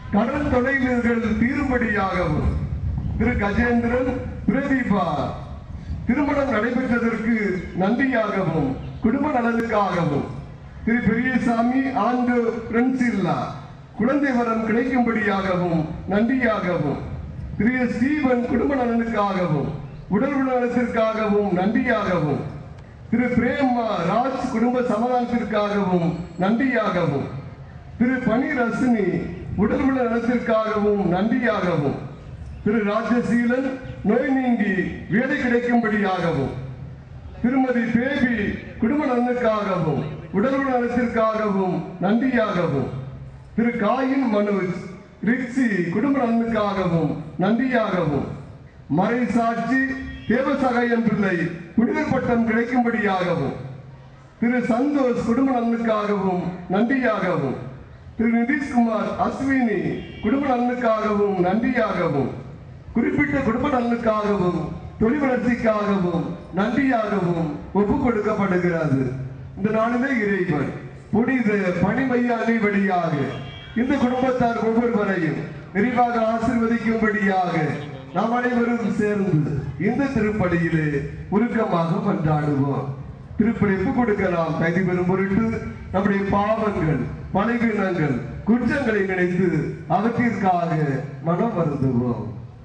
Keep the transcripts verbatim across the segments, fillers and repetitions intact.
கடன் தொலைவுகள் தீரும்படியாகவும் திரு கஜேந்திரன் பிரதீபா திருமணம் நடைபெற்றதற்கு நன்றியாகவும் குடும்ப நலனுக்காகவும் திரு பெரியசாமி ஆண்டு பிரென்சில்லா குழந்தை வரம் கிடைக்கும்படியாகவும் நன்றியாகவும் திரு ஸ்டீவன் குடும்ப நலனுக்காகவும் உடல் நலத்திற்காகவும் நன்றியாகவும் திரு பிரேமா ராஜ் குடும்ப சமாதானத்திற்காகவும் நன்றியாகவும் திரு பனி ரசினி உடல் நலத்திற்காகவும் நன்றியாகவும் திரு ராஜசீலன் நோய் நீங்கி வேலை கிடைக்கும்படியாகவும் திருமதி பேபி குடும்ப நலனுக்காகவும் உடல் நலத்திற்காகவும் நன்றியாகவும் திரு காயின் மனோஜ் ரிக்ஸி குடும்ப நலனுக்காகவும் நன்றியாகவும் மறை சாட்சி தேவசகாயம் பிள்ளை குடிநீர் பட்டம் கிடைக்கும்படியாகவும் திரு சந்தோஷ் குடும்ப நலனுக்காகவும் நன்றியாகவும் திரு நிதிஷ்குமார் அஸ்வினி குடும்ப நலனுக்காகவும் நன்றியாகவும் குறிப்பிட்ட குடும்ப நலனுக்காகவும் தொழில் வளர்ச்சிக்காகவும் நன்றியாகவும் ஒப்புக் கொடுக்கப்படுகிறது. இந்த நாளிலே இறைவன் புனித பணிமையாளி வழியாக இந்த குடும்பத்தார் ஒவ்வொருவரையும் விரிவாக ஆசீர்வதிக்கும்படியாக நாம் அனைவரும் சேர்ந்து இந்த திருப்பலியிலே உருக்கமாக கொண்டாடுவோம். திருப்பலி ஒப்புக் கொடுக்க நாம் தகுதி பெறும் பொருட்டு நம்முடைய பாவங்கள் பலவீனங்கள் குற்றங்களை நினைத்து அவற்றிற்காக மனம் வருந்துவோம்.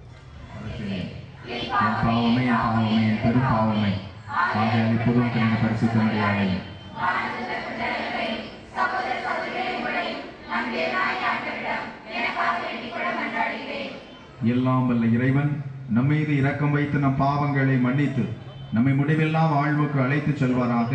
பாவமே பாவமே பெரும் பாவமே ஆகையால் இப்போதும் கிடைந்த பரிசுத்த மரியாதை எல்லாம் வல்ல இறைவன் நம்மீது இரக்கம் வைத்து நம் பாவங்களை மன்னித்து நம்மை முடிவெல்லாம் வாழ்வுக்கு அழைத்து செல்வாராக.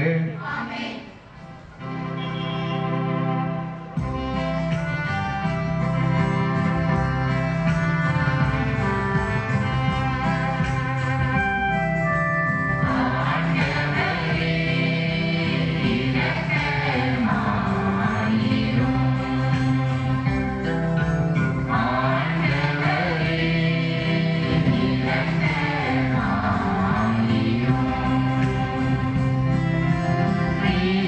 Free.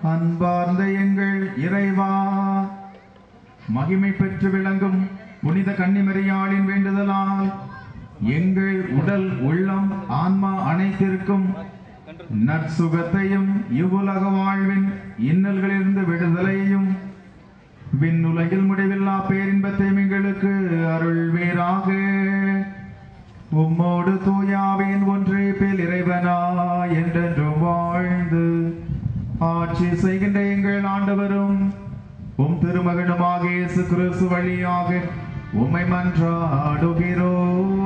அன்பார்ந்த எங்கள் இறைவா, மகிமை பெற்று விளங்கும் புனித கன்னிமரியாளின் வேண்டுதலால் எங்கள் உடல் உள்ளம் ஆன்மா அனைத்திற்கும் நற்சுகத்தையும் இவ்வுலக வாழ்வின் இன்னல்களிலிருந்து விடுதலையையும் விண்ணுலகில் முடிவில்லா பேரின்பத்தையும் எங்களுக்கு அருள்வீராக. உம்மோடு தூயாவின் ஒன்றே பேர் இறைவனா என்றென்றும் வாழ்ந்து ஆட்சி செய்கின்ற எங்கள் ஆண்டவரும் உம் திருமகனுமாக இயேசு கிறிஸ்து வழியாக உம்மை மன்றாடுகிறோம்.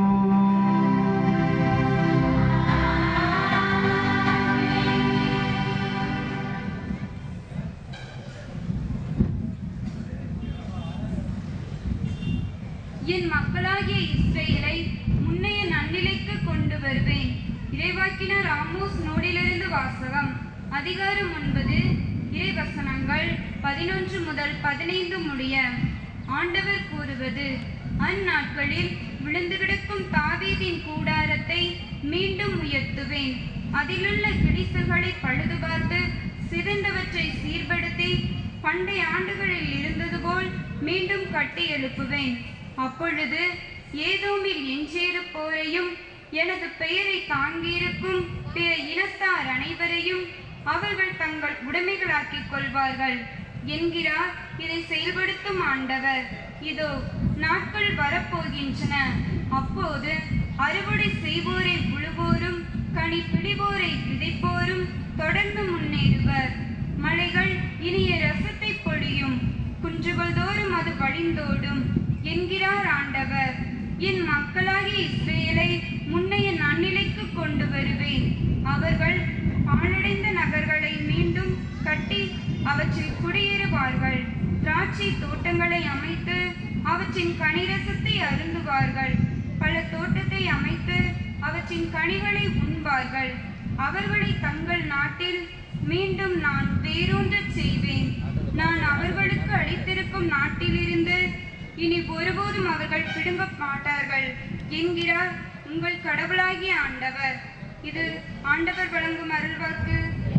என் மக்களாகிய இஸ்ரேலை முன்னைய நன்னிலைக்கு கொண்டு வருவேன். இறைவாக்கினர் ஆமோஸ் நூலிலிருந்து வாசகம். அதிகாரம் ஒன்பது, இறைவசனங்கள் பதினொன்று முதல் பதினைந்து முடிய. ஆண்டவர் கூறுவது: அந்நாட்களில் விழுந்து கிடக்கும் தாவீதின் கூடாரத்தை மீண்டும் உயர்த்துவேன். அதிலுள்ள கிடிசுகளை பழுது பார்த்து சிதைந்தவற்றை சீர்படுத்தி பண்டைய ஆண்டுகளில் இருந்தது போல் மீண்டும் கட்டி எழுப்புவேன். அப்பொழுது ஏதோமில் எஞ்சியிருப்போரையும் எனது பெயரை தாங்கியிருக்கும் பிற இனத்தார் அனைவரையும் அவர்கள் தங்கள் உடைமைகளாக்கிக் கொள்வார்கள் என்கிறார் இதை செயல்படுத்தும் ஆண்டவர். இதோ நாட்கள் வரப்போகின்றன. அப்போது அறுவடை செய்வோரை உழுவோரும் கனி பிடிவோரை விதைப்போரும் தொடர்ந்து முன்னேறுவர். மலைகள் இனிய ரசத்தை பொழியும், குன்றுகள் தோறும் அது வழிந்தோடும் என்கிறார் ஆண்டவர். என் மக்களாகிய இஸ்ரேலை முன்னைய நன்னிலைக்கு கொண்டு வருவேன். அவர்கள் பாழடைந்த நகர்களை மீண்டும் கட்டி அவற்றில் குடியேறுவார்கள். திராட்சை தோட்டங்களை அமைத்து அவற்றின் கனிரசத்தை அருந்துவார்கள். பல தோட்டத்தை அமைத்து அவற்றின் கனிகளை உண்பார்கள். அவர்களை தங்கள் நாட்டில் மீண்டும் நான் வேரூன்றச் செய்வேன். நான் அவர்களுக்கு அளித்திருக்கும் நாட்டிலிருந்து இனி ஒருபோதும் அவர்கள் திரும்ப மாட்டார்கள் என்கிறார் உங்கள் கடவுளாகிய ஆண்டவர். இது ஆண்டவர் வழங்கும் அருள்வாக்கு.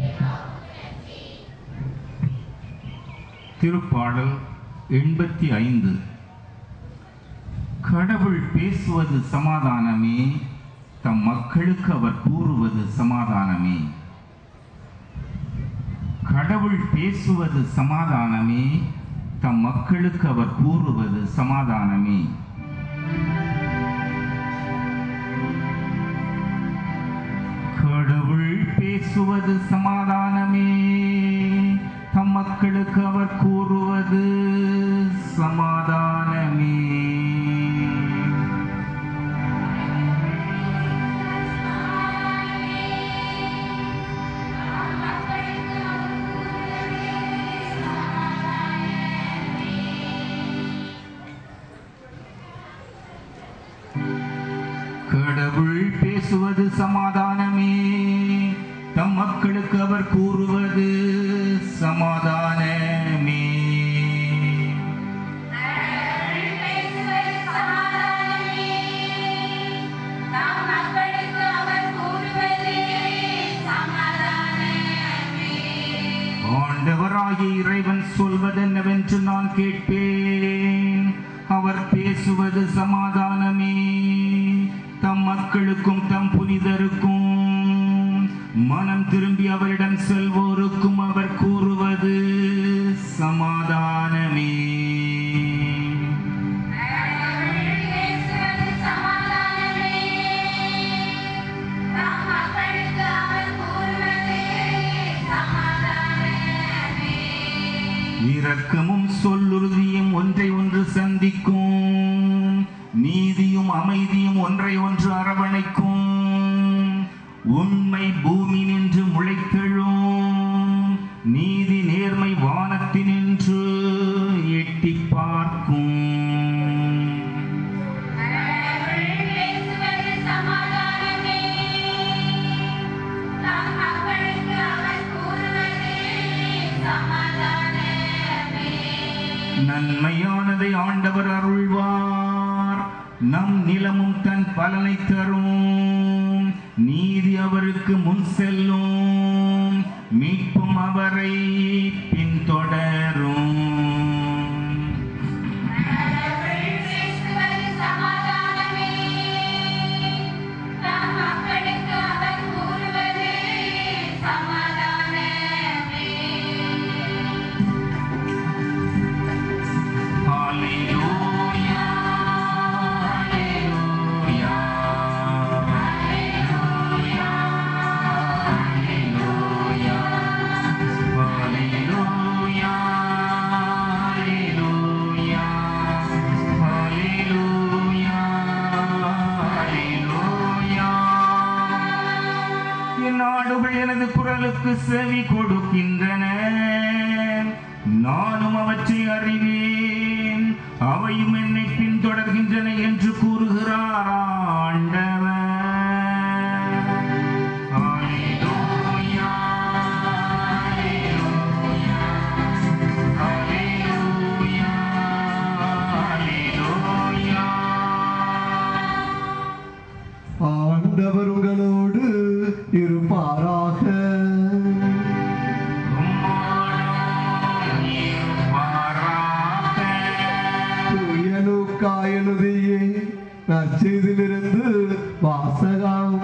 திருப்பாடல் எண்பத்தி ஐந்து. கடவுள் பேசுவது சமாதானமே, தம் மக்களுக்கு அவர் கூறுவது சமாதானமே. கடவுள் பேசுவது சமாதானமே, தம் மக்களுக்கு அவர் கூறுவது சமாதானமே. கடவுள் பேசுவது சமாதானமே, தம் மக்களுக்கு அவர் கூறுவது சமாதானமே. கடவுள் பேசுவது சமாதானமே, தம் மக்களுக்கு அவர் கூறுவது சமாதானமே. ஆண்டவராகிய இறைவன் சொல்வதென்னவென்று நான் கேட்பேன். அவர் பேசுவது சமாதானமே, தம் மக்களுக்கும் தம் புனிதருக்கும் மனம் திரும்பி அவரிடம் செல்வோருக்கும் அவர் கூறுவது சமாதானமே. இரக்கமும் சொல்லுறுதியும் ஒன்றை ஒன்று சந்திக்கும், நீதியும் அமைதியும் ஒன்றை ஒன்று அரவணைக்கும். உண்மை பூமி நின்று முளைத்தெழும், நீதி நேர்மை வானத்தினின்று எட்டி பார்க்கும். நன்மையானதை ஆண்டவர் அருள்வார், நம் நிலமும் தன் பலனை தரும். நீதி அவருக்கு முன் செல்லும், மீட்பும் அவரை பின்தொடரும். எனது குரலுக்கு செவி கொடுக்கின்றன, நானும் அவற்றை அறிவேன், அவையும் என்னை பின்தொடர்கின்றன என்று கூறுகிறார் ஆண்டவர். அல்லேலூயா, அல்லேலூயா, அல்லேலூயா. ஆண்டவர் உங்களோடு இருப்பாராக. எழுதிய நற்செய்தியிலிருந்து வாசகம்.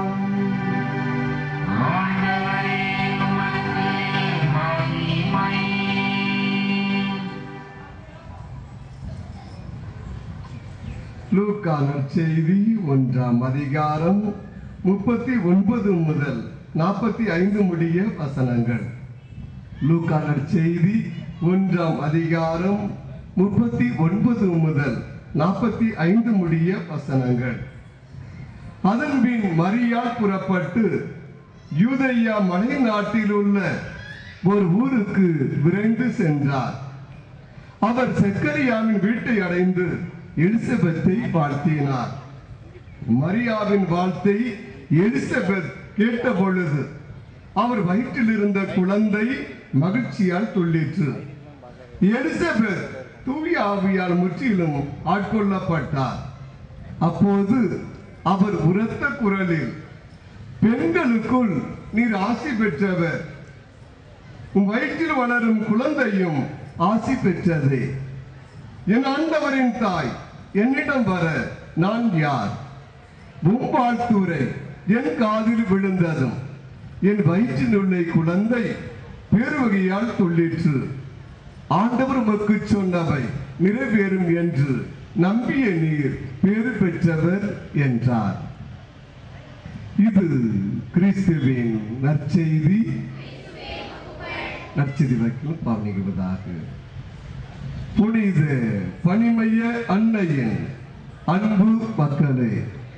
லூக்கா நற்செய்தி ஒன்றாம் அதிகாரம் முப்பத்தி ஒன்பது முதல் நாற்பத்தி ஐந்து முடிய வசனங்கள். லூக்கா நற்செய்தி ஒன்றாம் அதிகாரம் முப்பத்தி ஒன்பது முதல் நாற்பத்தி ஐந்து முடிய வசனங்கள். அதன்பின் மரியாள் புறப்பட்டு யூதேயா மலை நாட்டில் உள்ள ஒரு ஊருக்கு விரைந்து சென்றார். அவர் செக்கரியாவின் வீட்டை அடைந்து எலிசபெத்தை வாழ்த்தினார். மரியாவின் வாழ்த்தை எலிசபெத் கேட்ட பொழுது அவர் வயிற்றில் இருந்த குழந்தை மகிழ்ச்சியால் துள்ளிற்று. எலிசபெத் தூய ஆவியால் முற்றிலும் ஆட்கொள்ளப்பட்டார். அப்போது அவர் உரத்த குரலில், பெண்களுக்குள் நீர் ஆசி பெற்றவர், உன் வயிற்றில் வளரும் குழந்தையும் ஆசி பெற்றதே. என் ஆண்டவரின் தாய் என்னிடம் வர நான் யார்? உன் வாழ்த்துரை என் காதில் விழுந்ததும் என் வயிற்றில் உள்ள குழந்தை பேருவகையால் துள்ளிற்று. ஆண்டவர் உமக்கு சொன்னவை நிறைவேறும் என்று நம்பிய நீர் பேறு பெற்றவர் என்றார். இது கிறிஸ்துவின் நற்செய்தி. நற்செய்தி வைக்கும் பாவனிக்குவதாக. புனித பனிமய அன்னையின் அன்பு மக்களே,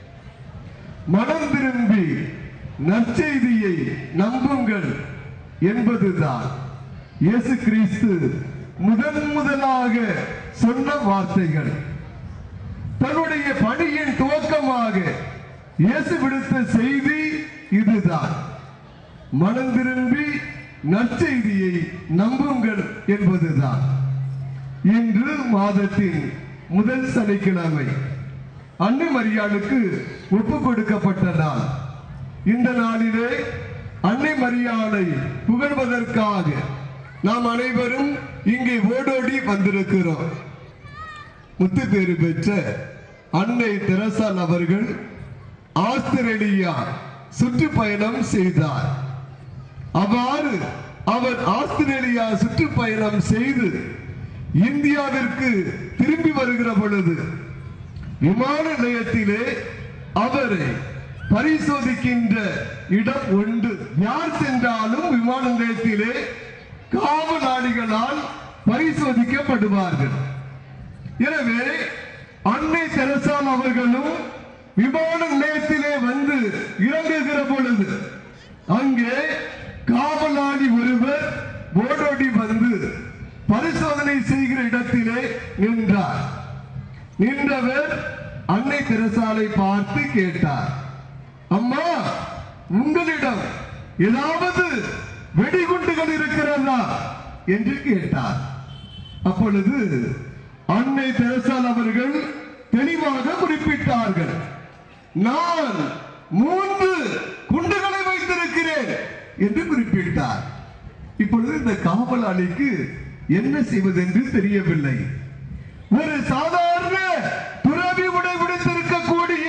மனம் திரும்பி நற்செய்தியை நம்புங்கள் என்பதுதான் இயேசு கிறிஸ்து முதன் முதலாக சொன்ன வார்த்தைகள். தன்னுடைய பணியின் துவக்கமாக இயேசு விடுத்த செய்தி இதுதான். மனம் திரும்பி நற்செய்தியை நம்புங்கள் என்பதுதான். இன்று மாதத்தின் முதல் சனிக்கிழமை அன்னை மரியாளுக்கு ஒப்பு கொடுக்கப்பட்ட நாள். இந்த நாளிலே அன்னை மரியாளை புகழ்வதற்காக நாம் அனைவரும் இங்கே ஓடோடி வந்திருக்கிறோம். முத்து பேறு பெற்ற அன்னை தெரசால் அவர்கள் ஆஸ்திரேலியா சுற்றுப்பயணம் செய்தார். அவ்வாறு அவர் ஆஸ்திரேலியா சுற்றுப்பயணம் செய்து இந்தியாவிற்கு திரும்பி வருகிற பொழுது விமான நிலையத்திலே அவரை பரிசோதிக்கின்ற இடம் உண்டு. யார் சென்றாலும் விமான நிலையத்திலே காவலாளிகளால் பரிசோதிக்கப்படுவார்கள். எனவே அன்னை தெரசால் அவர்களும் விமான நிலையத்திலே வந்து இறங்குகிற பொழுது அங்கே காவலாளி ஒருவர் ஓடோடி வந்து பரிசோதனை செய்கிற இடத்திலே நின்றார். நின்றவர் அன்னை தெரசாலை பார்த்து கேட்டார், அம்மா, உங்களிடம் ஏதாவது வெடிகுண்டுகள் இருக்கிறதா என்று கேட்டார். அப்பொழுது அன்னை தெரசால் அவர்கள் தெளிவாக குறிப்பிட்டார்கள், நான் மூன்று குண்டுகளை வைத்திருக்கிறேன் என்று குறிப்பிட்டார். இப்பொழுது இந்த காவலாளிக்கு என்ன செய்வதென்று தெரியவில்லை. ஒரு சாதாரண துறவி உடை விடுத்திருக்கக்கூடிய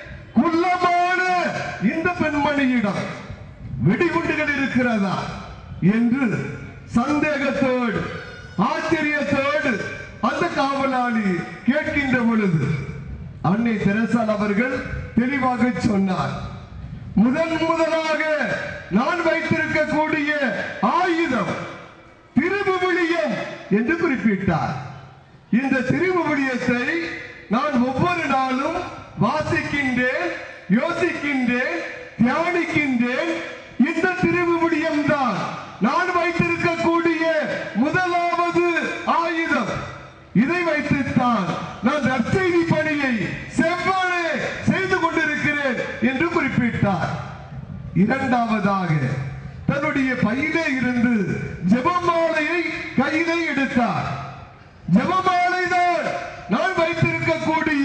குள்ளமான இந்த பெண்மணியிடம் வெடிகுண்டுகள் இருக்கிறதா என்று சந்தேகத்தோடு ஆச்சரியத்தோடு அந்த காவலாளி கேட்கின்ற பொழுது அன்னை தெரசால் அவர்கள் தெளிவாக சொன்னார், முதன் முதலாக நான் வைத்திருக்கக்கூடிய ஆயுதம் திருவிவிலியம் என்று குறிப்பிட்டார். இந்த திருவிவிலியத்தை நான் ஒவ்வொரு நாளும் வாசிக்கின்றேன், யோசிக்கின்றேன், தியானிக்கின்றேன். இந்த திருவிவிலியம் தான் நான் வைத்திருக்கக்கூடிய முதலாவது ஆயுதம். இதை வைத்துத்தான் நான் நற்செய்தி பணியை செவ்வனே செய்து கொண்டிருக்கிறேன் என்று குறிப்பிட்டார். இரண்டாவதாக தன்னுடைய பையிலே இருந்து ஜெபமாலையை கையிலே எடுத்தார். ஜெபமாலை தான் நான் வைத்திருக்கக்கூடிய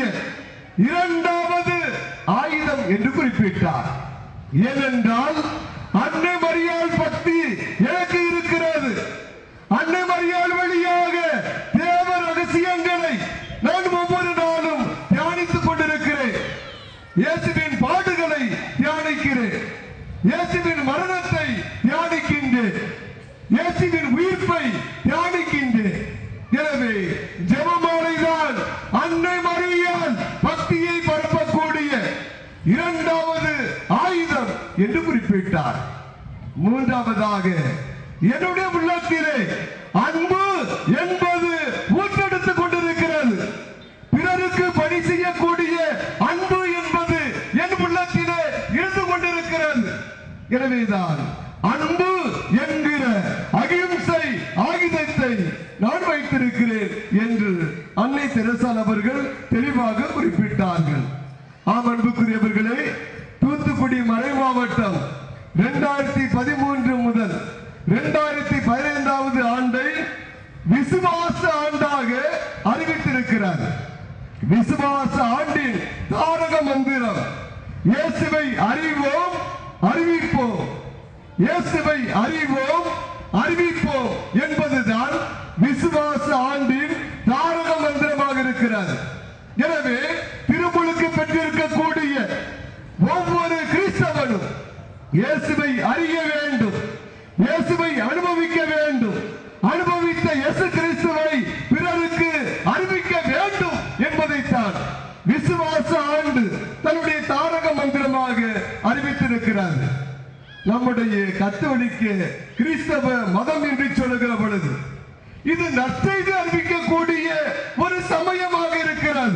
இரண்டாவது ஆயுதம் என்று குறிப்பிட்டார். ஏனென்றால் அன்னை மரியாள் பக்தி எனக்கு இருக்கிறது. அன்னை மரியாள் வழியாக தேவ ரகசியங்களை நான் ஒவ்வொரு நாளும் தியானித்துக் கொண்டிருக்கிறேன். இயேசுவின் பாடுகளை தியானிக்கிறேன், இயேசுவின் மரணத்தை தியானிக்கின்றேன், இயேசுவின் உயிர்ப்பை தியானிக்கின்றேன். எனவே ஜெபமாலைதான் அன்னை மரியாள் பக்தியை பரப்பக்கூடிய இரண்டாவது ஆயுதம் என்று குறிப்பிட்டார். மூன்றாவதாக என்னுடைய உள்ளத்திலே அன்பு என்பது ஊற்றெடுத்துக் கொண்டிருக்கிறது. பிறருக்கு பணி செய்யக்கூடிய அன்பு என்பது என் உள்ளத்திலே இருந்து கொண்டிருக்கிறது. எனவேதான் அன்பு என்கிற அகிம்சை ஆயுதத்தை நான் வைத்திருக்கிறேன் என்று அன்னை தெரசால் அவர்கள் தெளிவாக குறிப்பிட்டார்கள். ஆம் அன்புக்குரியவர்களே, தூத்துக்குடி மறை மாவட்டம் இரண்டாயிரத்தி பதிமூன்று முதல் இரண்டாயிரத்தி பதினைந்தாவது ஆண்டை விசுவாச ஆண்டாக அறிவித்திருக்கிறார். விசுவாச ஆண்டின் தாரக மந்திரம் இயேசுவை அறிவோம் அறிவிப்போம், இயேசுவை அறிவோம் அறிவிப்போம் என்பதுதான் விசுவாச ஆண்டின் தாரக மந்திரமாக இருக்கிறது. எனவே திருமுழுக்கு பெற்றிருக்கக்கூடிய ஒவ்வொரு கிறிஸ்தவனும் இயேசுவை அறிய வேண்டும், இயேசுவை அனுபவிக்க வேண்டும், அனுபவித்த இயேசு கிறிஸ்துவை பிறருக்கு அறிவிக்க வேண்டும் என்பதைத்தான் விசுவாச ஆண்டு தன்னுடைய தாரக மந்திரமாக அறிவித்திருக்கிறார். நம்முடைய கத்தோலிக்க கிறிஸ்தவ மதம் என்று சொல்லுகிற பொழுது இது நற்செய்தி அறிவிக்கக்கூடிய ஒரு சமயமாக இருக்கிறது.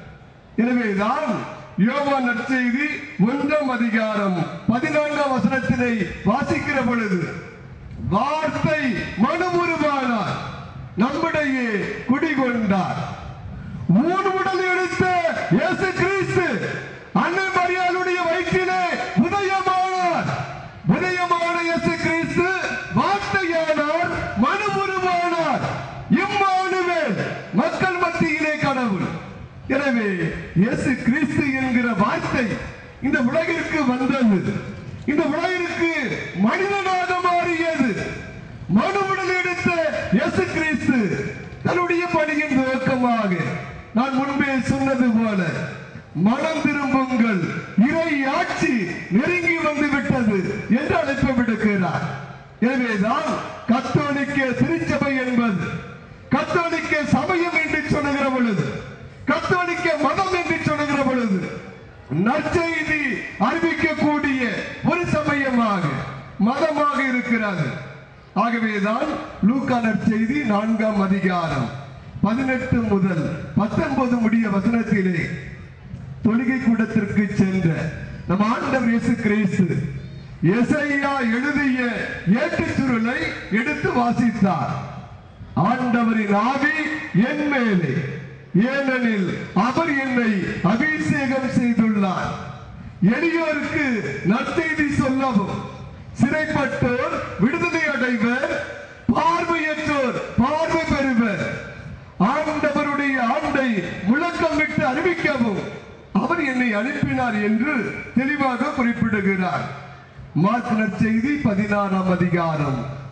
எனவேதான் யோவான் நற்செய்தி ஒன்றாம் அதிகாரம் பதினான்காம் வசனத்தினை வாசிக்கிற பொழுது வார்த்தை மனுவுருவானார், நம்முடைய குடிகொண்டார், மூணு உடல் எடுத்த இயேசு கிறிஸ்து அன்னை மரியாளுடைய வயிற்றிலே உதயமானார். உதயமான இயேசு கிறிஸ்து வார்த்தையானார், மனுவுருவானார், இம்மானுவேல், மக்கள் மத்தியிலே கடவுள். எனவே இயேசு கிறிஸ்து என்கிற வார்த்தை இந்த உலகிற்கு வந்தது, இந்த உலகிற்கு மனிதனாக மாறியது. மனு உடல் எடுத்த இயேசு கிறிஸ்து தன்னுடைய பணியின் துவக்கமாக நான் முன்பே சொன்னது போல மனம் திரும்புங்கள், இறை ஆட்சி நெருங்கி வந்து விட்டது என்று அழைப்பு விடுக்கிறார். எனவேதான் கத்தோலிக்க திருச்சபை என்பது கத்தோலிக்க சமயம் என்று சொல்லுகிற பொழுது, கத்தோலிக்க மதம் என்று சொல்லுகிற பொழுது நற்செய்தி அறிவிக்கக்கூடிய ஒரு சமயமாக மதமாக இருக்கிறது. ஆகவேதான் லூக்கா நற்செய்தி நான்காம் அதிகாரம் பதினெட்டு முதல் பத்தொன்பது முடிய வசனத்திலே தொழுகை கூடத்திற்கு சென்ற நம் ஆண்டவர் இயேசு கிறிஸ்து எசையா எழுதிய ஏட்டுச் சுருளை எடுத்து வாசித்தார். ஆண்டவரின் ஆவி என் மேலே, ஏனெனில் அவர் என்னை அபிஷேகம் செய்துள்ளார், எளியோருக்கு நற்செய்தி சொல்லவும், சிறைப்பட்டோர் விடுதலை அடைவர், பார்வையற்றோர் பார்வை பெறுவர், ஆண்டவருடைய ஆண்டை முழக்கமிட்டு அறிவிக்கவும் அவர் என்னை அனுப்பினார் என்று தெளிவாக குறிப்பிடுகிறார். மார்க் நற்செய்தி பதினாறாம் அதிகாரம்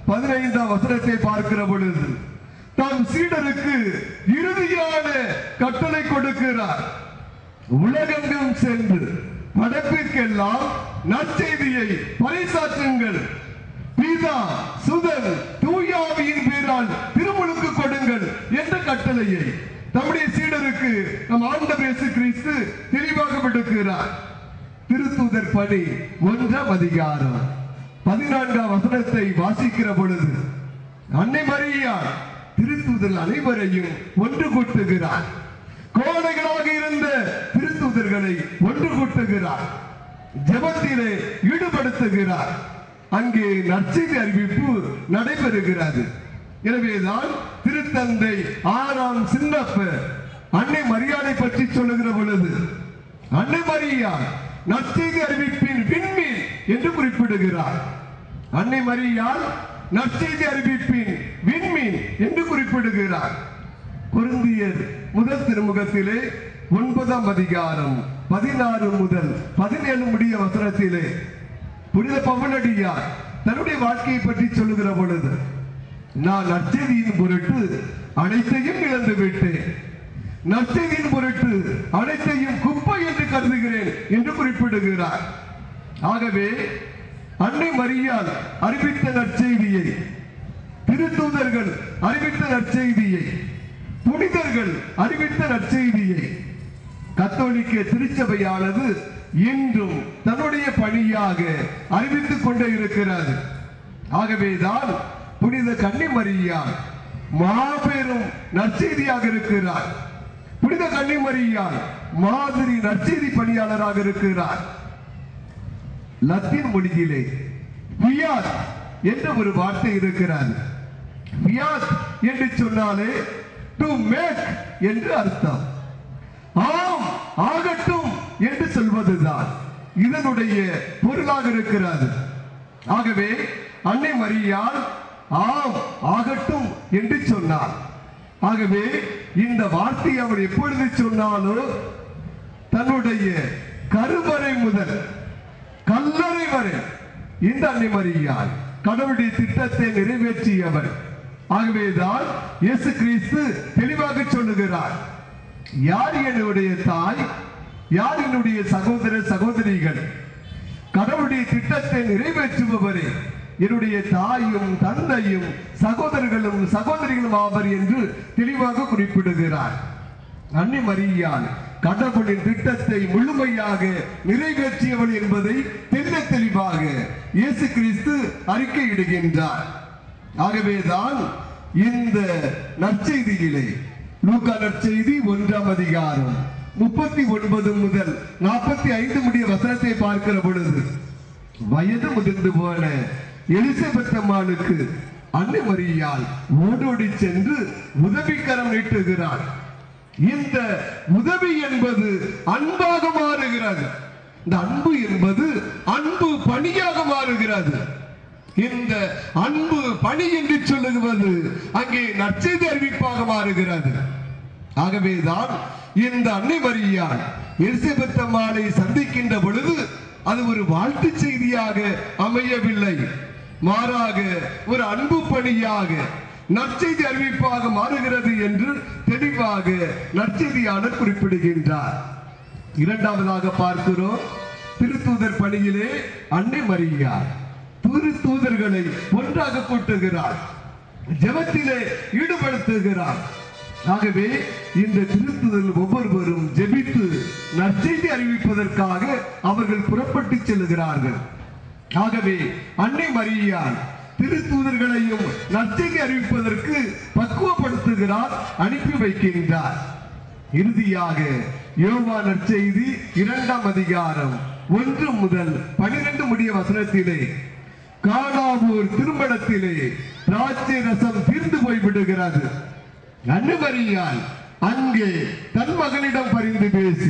பதினைந்தாம் வசனத்தை பார்க்கிற பொழுது தம் சீடருக்கு இறுதியான கட்டளை கொடுக்கிறார். உலகெங்கும் சென்று படைப்பிற்கெல்லாம் நற்செய்தியை பறைசாற்றுங்கள். பிதா சுதன் தூயாவியின் பேரால் திருமுழுக்கு கொடுங்கள் என்ற கட்டளையை நம்முடைய சீடருக்கு நம் ஆண்டவர் இயேசு கிறிஸ்து தெளிவாக விடுக்கிறார். திருத்தூதர் பணி ஒன்றாம் அதிகாரம் பதினான்காம் வசனத்தை வாசிக்கிற பொழுது அன்னை மரியாள் திருத்தூதர் அனைவரையும் ஒன்று கூட்டுகிறார். கோழைகளாக இருந்த திருத்தூதர்களை ஒன்று கூட்டுகிறார். ஜெபத்திலே ஈடுபடுத்துகிறார். அங்கே நற்செய்தி அறிவிப்பு நடைபெறுகிறது. எனவேதான் திருத்தந்தை ஆறாம் சின்னப்பர் அன்னை மரியாதை பற்றி சொல்லுகிற பொழுது அன்னை மரியாள் நற்செய்தி அறிவிப்பின் விண்மீன் என்று குறிப்பிடுகிறார். அன்னை மரியாள் நற்செய்தி அறிவிப்பின் விண்மீன் என்று குறிப்பிடுகிறார். கொரிந்தியர் முதல் திருமுகத்திலே ஒன்பதாம் அதிகாரம் பதினாறு முதல் பதினேழு முடிய வசனத்திலே புனித பவுலடியார் தன்னுடைய வாழ்க்கையை பற்றி சொல்லுகிற பொழுது நான் நற்செய்தியின் பொருட்டு அனைத்தையும் இழந்து விட்டேன், நற்செய்தியின் பொருட்டு அனைத்தையும் குப்பை என்று கருதுகிறேன் என்று குறிப்பிடுகிறார். ஆகவே அன்னை மரியாள் அறிவித்த நற்செய்தியை, திருத்தூதர்கள் அறிவித்த நற்செய்தியை, புனிதர்கள் அறிவித்த நற்செய்தியை கத்தோலிக்க திருச்சபையானது இன்றும் தன்னுடைய பணியாக அறிவித்துக் கொண்டே இருக்கிறது. ஆகவேதான் புனித கன்னி மரியாள் மாபெரும் நற்செய்தியாக இருக்கிறார். புனித கன்னி மரியாள் மாதிரி நற்செய்தி பணியாளராக இருக்கிறார். லத்தீன் மொழியிலே ஃபியாட் என்ற ஒரு வார்த்தை இருக்கிறது. ஃபியாட் என்று சொன்னாலே டு மேக் என்று அர்த்தம். ஆம் ஆகட்டும் என்று சொல்வதுதான் இதனுடைய பொருளாக இருக்கிறது. ஆகவே அன்னை மரியாள் ஆம் ஆகட்டும் என்று சொன்னார். ஆகவே இந்த வார்த்தை அவர் எப்பொழுது சொன்னாலோ தன்னுடைய கருவறை முதல் கல்லறை வரை இந்த அன்னை மரியாள் கடவுளுடைய திட்டத்தை நிறைவேற்றியவர். ஆகவேதான் இயேசு கிறிஸ்து தெளிவாக சொல்லுகிறார், யார் என்னுடைய தாய், யார் என்னுடைய சகோதர சகோதரிகள், கடவுளுடைய திட்டத்தை நிறைவேற்றுபவரே என்னுடைய தாயும் தந்தையும் சகோதரர்களும் சகோதரிகளும் ஆவர் என்று தெளிவாக குறிப்பிடுகிறார். அன்னை மரியாள் கடவுளின் திட்டத்தை முழுமையாக நிறைவேற்றியவள் என்பதை தெல்ல தெளிவாக இயேசு கிறிஸ்து அறிக்கையிடுகின்றார். ஆகவேதான் இந்த நற்செய்தியிலே லூக்கா நற்செய்தி ஒன்றாம் அதிகாரம் முப்பத்தி ஒன்பது முதல் நாற்பத்தி ஐந்து முடிய வசனத்தை பார்க்கிற பொழுது வயது முதிர்ந்து போன எலிசபெத் அம்மாளுக்கு அன்னை மரியாள் ஓடோடி சென்று உதவிக்கரம் நீட்டுகிறார். இந்த உதவி என்பது அன்பாக மாறுகிறது. இந்த அன்பு என்பது அன்பு பணியாக மாறுகிறது. இந்த அன்பு பணி என்று சொல்லுவது அங்கே நற்செய்தி அறிவிப்பாக மாறுகிறது. ஆகவேதான் இந்த அன்னை மரியாள் எலிசபெத் அம்மாளை சந்திக்கின்ற பொழுது அது ஒரு வாழ்த்து செய்தியாக அமையவில்லை, மாறாக ஒரு அன்பு பணியாக நற்செய்தி அறிவிப்பாக மாறுகிறது என்று தெளிவாக நற்செய்தியாளர் குறிப்பிடுகின்றார். இரண்டாவதாக பார்க்கிறோம், திருத்தூதர் பணியிலே அன்னை மரியாள் திருத்தூதர்களை ஒன்றாக கூட்டுகிறார், ஜெபத்திலே ஈடுபடுத்துகிறார். ஆகவே இந்த திருத்தூதர்கள் ஒவ்வொருவரும் ஜெபித்து நற்செய்தி அறிவிப்பதற்காக அவர்கள் புறப்பட்டு செல்லுகிறார்கள். ஆகவே அன்னை மரியாள் திருத்தூதர்களையும் நற்செய்தி அறிவிப்பதற்கு பக்குவப்படுத்துகிறார், அனுப்பி வைக்கின்றார். இறுதியாக யோவான் நற்செய்தி இரண்டாம் அதிகாரம் ஒன்று முதல் பனிரெண்டு முடிய வசனத்திலே கானாவூர் திருமணத்திலே திராட்சை ரசம் தீர்ந்து போய்விடுகிறது. அன்னை மரியாள் அங்கே தன் மகனிடம் பரிந்து பேசி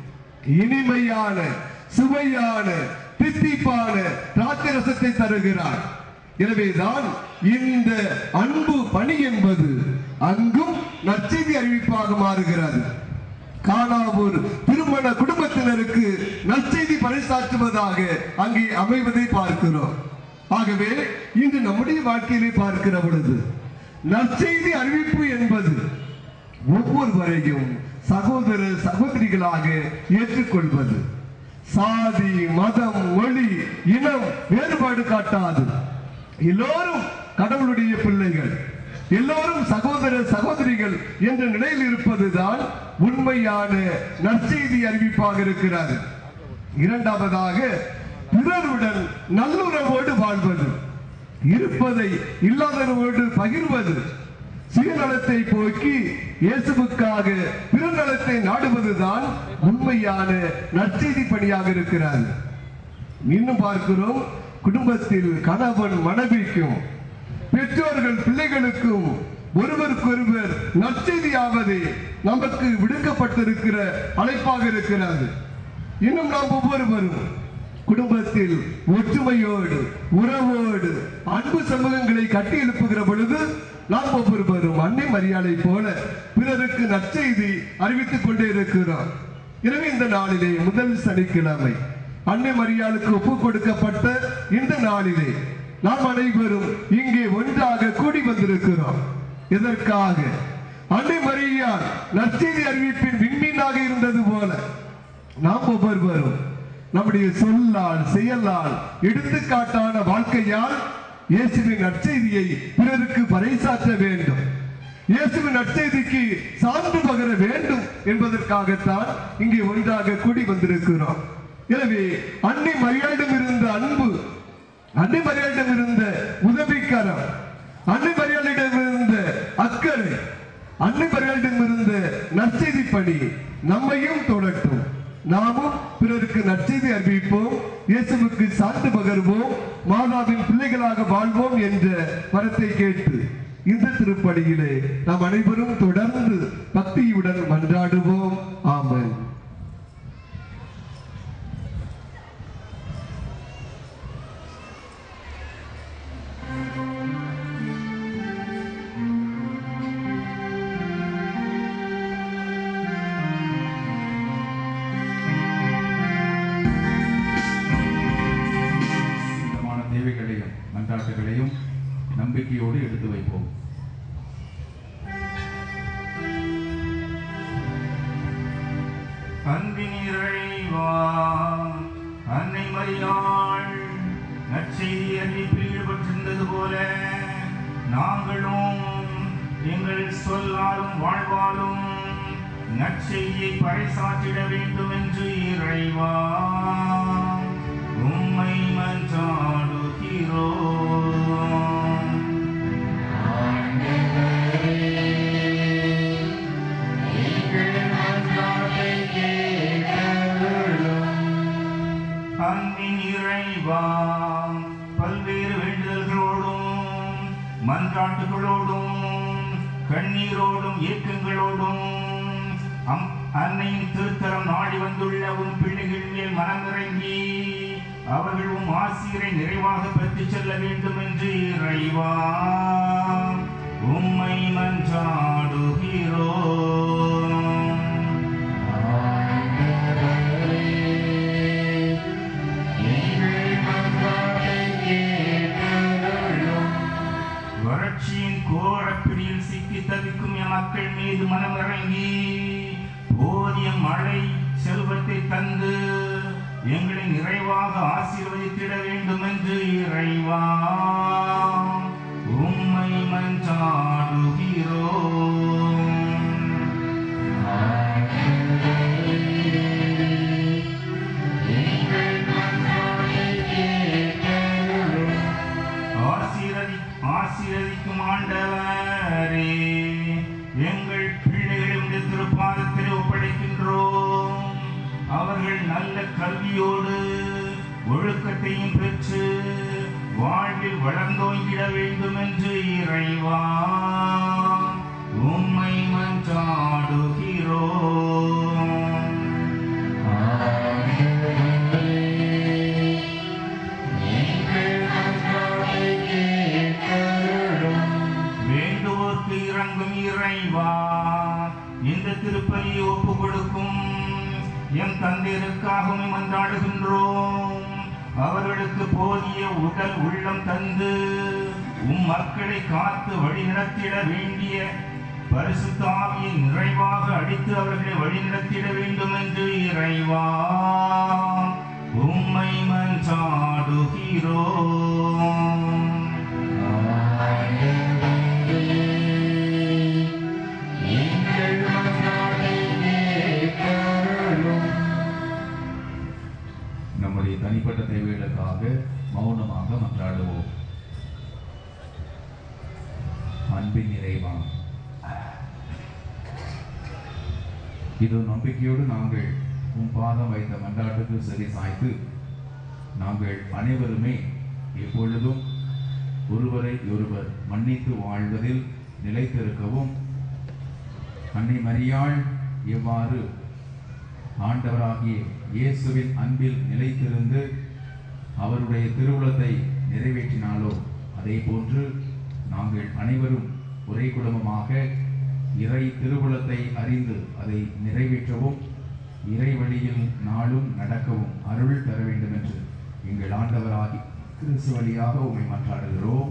இனிமையான சுவையான தித்திப்பான திராட்சை ரசத்தை தருகிறார். எனவேதான் இந்த அன்பு பணி என்பது அங்கும் நற்செய்தி அறிவிப்பாக மாறுகிறது. கானாவூர் திருமண குடும்பத்தினருக்கு நற்செய்தி பறைசாற்றுவதாக அங்கே அமைவதை பார்க்கிறோம். ஆகவே இன்று நம்முடைய வாழ்க்கையிலே பார்க்கிற பொழுது நற்செய்தி அறிவிப்பு என்பது ஒவ்வொருவரையும் சகோதர சகோதரிகளாக ஏற்றுக்கொள்வது. சாதி, மதம், மொழி, இனம் வேறுபாடு காட்டாது. எல்லோரும் கடவுளுடைய பிள்ளைகள், எல்லோரும் சகோதர சகோதரிகள் என்ற நிலையில் இருப்பதுதான் உண்மையான நற்செய்தி அறிவிப்பாக இருக்கிறார். இரண்டாவதாக, பிறருடன் நல்லுறவோடு வாழ்வது, இருப்பதை இல்லாதவரோடு பகிர்வது, சுயநலத்தை போக்கி இயேசுவுக்காக பிறநலத்தை நாடுவதுதான் உண்மையான நற்செய்தி பணியாக இருக்கிறார். இன்னும் பார்க்கிறோம், குடும்பத்தில் கணவன் மனைவிக்கும் பெற்றோர்கள் பிள்ளைகளுக்கும் ஒருவருக்கொருவர் நற்செய்தியாவது நமக்கு விடுக்கப்பட்டிருக்கிற அழைப்பாக இருக்கிறது. இன்னும் நாம் ஒவ்வொருவரும் குடும்பத்தில் ஒற்றுமையோடு உறவோடு அன்பு சமூகங்களை கட்டி எழுப்புகிற பொழுது நாம் ஒவ்வொருவரும் அன்னை மரியாதை போல பிறருக்கு நற்செய்தி அறிவித்துக் கொண்டே இருக்கிறோம். எனவே இந்த நாளிலே முதல் சனிக்கிழமை அன்னை மரியாளுக்கு ஒப்பு கொடுக்கப்பட்ட இந்த நாளிலே நாம் அனைவரும் இங்கே ஒன்றாக கூடி வந்திருக்கிறோம். எதற்காக? அன்னை மரியாள் நற்செய்தி அறிவிப்பின் விண்மீனாக இருந்தது போல நாம் ஒவ்வொருவரும் நம்முடைய சொல்லால் செயலால் எடுத்துக்காட்டான வாழ்க்கையால் இயேசுவின் நற்செய்தியை பிறருக்கு பறைசாற்ற வேண்டும், இயேசுவின் நற்செய்திக்கு சான்று பகர வேண்டும் என்பதற்காகத்தான் இங்கே ஒன்றாக கூடி வந்திருக்கிறோம். எனவே அன்னை மரியாளிடம் இருந்த அன்பு, அன்னை மரியாளிடம் இருந்த உதவிக்கரம், அன்னை மரியாளிடம் இருந்த அக்கறை, அன்னை மரியாளிடம் இருந்த நற்செய்தி பணி நம்மையும் தொடட்டும். நாமும் பிறருக்கு நற்செய்தி அறிவிப்போம், இயேசுவுக்கு சான்று பகர்வோம், மாதாவின் பிள்ளைகளாக வாழ்வோம் என்ற வரத்தை கேட்டு இந்த திருப்படியிலே நாம் அனைவரும் தொடர்ந்து பக்தியுடன் மன்றாடுவோம். ஆமென். மன்றாட்டுகளையும் நம்பிக்கையோடு எடுத்து வைப்போம். அன்பின் இறைவா, அன்னை மரியாள் நற்செய்தி அறிவிப்பில் ஈடுபட்டிருந்தது போல நாங்களும் எங்கள் சொல்லாலும் வாழ்வாலும் நற்செய்தியை பறைசாற்றிட வேண்டும் என்று இறைவா உம்மை மன்றாடுகிறோம். அன்பின் இறைவா, பல்வேறு வேண்டுதல்களோடும் மன்றாட்டுகளோடும் கண்ணீரோடும் ஏக்கங்களோடும் அன்னையின் திருத்தரம் நாடி வந்துள்ள உன் பிள்ளைகள் மேல் மனமிறங்கி அவர்கள் உம் ஆசிரை நிறைவாக பெற்றுச் செல்ல வேண்டும் என்று இறைவா உம்மை மன்றாடுகிறோம். வறட்சியின் கோரப்பிடியில் சிக்கி தவிக்கும் என் மக்கள் மீது மனமிறங்கி போதிய மழை செல்வத்தை தந்து எங்களை நிறைவாக ஆசீர்வதித்திட வேண்டும் என்று இறைவா உம்மை மன்றாடுகிறோம். ஆசீர்வதி ஆசீர்வதிக்கும் ஆண்டவரே, எங்கள் பிள்ளைகளுடைய திருப்பாதத்தில் ஒப்படைக்கின்றோம். அவர்கள் நல்ல கல்வியோடு ஒழுக்கத்தையும் பெற்று வாழ்வில் வளர்ந்தோங்கிட வேண்டும் என்று இறைவா உம்மை மன்றாடுகிறோம். வேண்டுவோர்க்கு இறங்கும் இறைவா, இந்த திருப்பலியை ஒப்பு கொடுக்கும் என் தந்தையருக்காகவும் மன்றாடுகின்றோம். அவர்களுக்கு போதிய உடல் உள்ளம் தந்து உம் மக்களை காத்து வழி நடத்திட வேண்டிய பரிசுத்த ஆவியை நிறைவாக அடித்து அவர்களை வழிநடத்திட வேண்டும் என்று இறைவா உம்மை மன்றாடுகிறோம். நம்முடைய தனிப்பட்ட தேவைகளுக்காக மௌனமாக மன்றாடுவோம். அன்பின் இறைவா, இது நம்பிக்கையோடு நாங்கள் உன் பாதம் வைத்த மன்றாட்டுக்கு சரி சாய்த்து நாங்கள் அனைவருமே எப்பொழுதும் ஒருவரை ஒருவர் மன்னித்து வாழ்வதில் நிலைத்திருக்கவும் அன்னை மரியாள் எவ்வாறு ஆண்டவராகிய இயேசுவின் அன்பில் நிலைத்திருந்து அவருடைய திருவுளத்தை நிறைவேற்றினாலோ அதே போன்று நாங்கள் அனைவரும் ஒரே குடும்பமாக இறை திருவுளத்தை அறிந்து அதை நிறைவேற்றவும் இறை வழியில் நாளும் நடக்கவும் அருள் தர வேண்டும் என்று எங்கள் ஆண்டவராகி கிறிஸ்து வழியாக உம்மை மன்றாடுகிறோம்.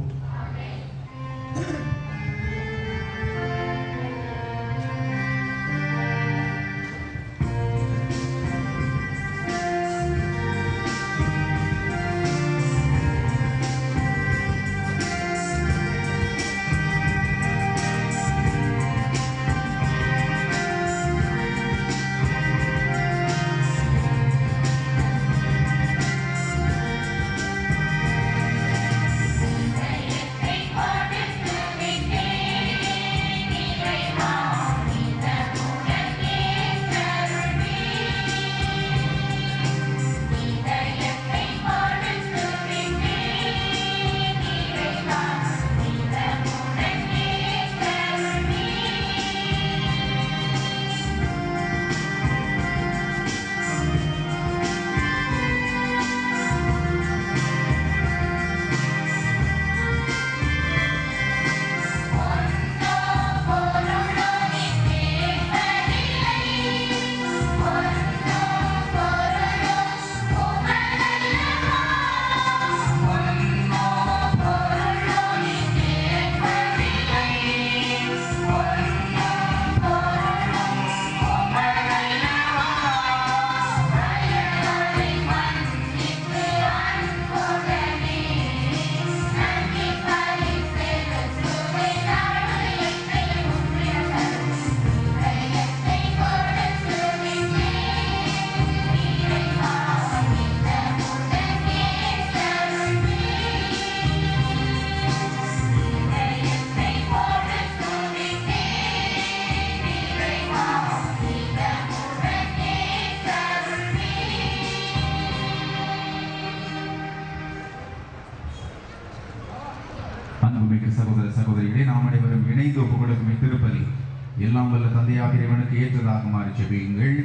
அன்புமிக்க சகோதர சகோதரிகளே, நாம் அனைவரும் இணைந்து ஒப்புக் கொடுக்கும் திருப்பலி எல்லாம் வல்ல தந்தையாக இறைவனுக்கு ஏற்றதாக மாறி செபியுங்கள்.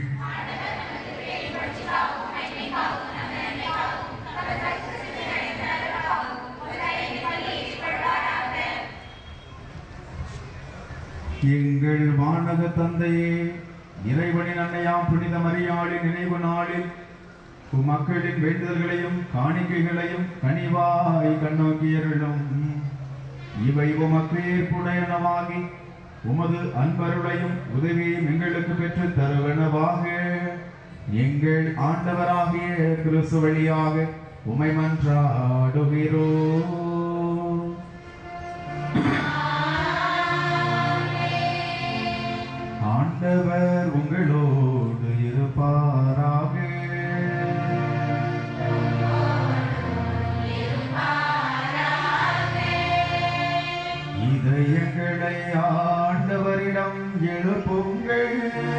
எங்கள் வானக தந்தையே, இறைவனின் அன்னையாம் புனித மரியாளின் நினைவு நாளில் மக்களின் வேண்டுதல்களையும் காணிக்கைகளையும் கனிவாய் கண்ணோக்கியருளும். இவை உமக்கு ஏற்புடையனவாகி உமது அன்பருளையும் உதவியையும் எங்களுக்கு பெற்று தருவனவாக எங்கள் ஆண்டவராகிய கிறிஸ்து வழியாக உமை மன்றாடுகிறோம். ஆண்டவர் உங்களோடு இருப்பாராக. இதயங்களை ஆண்டவரிடம் எழுப்புங்கள்.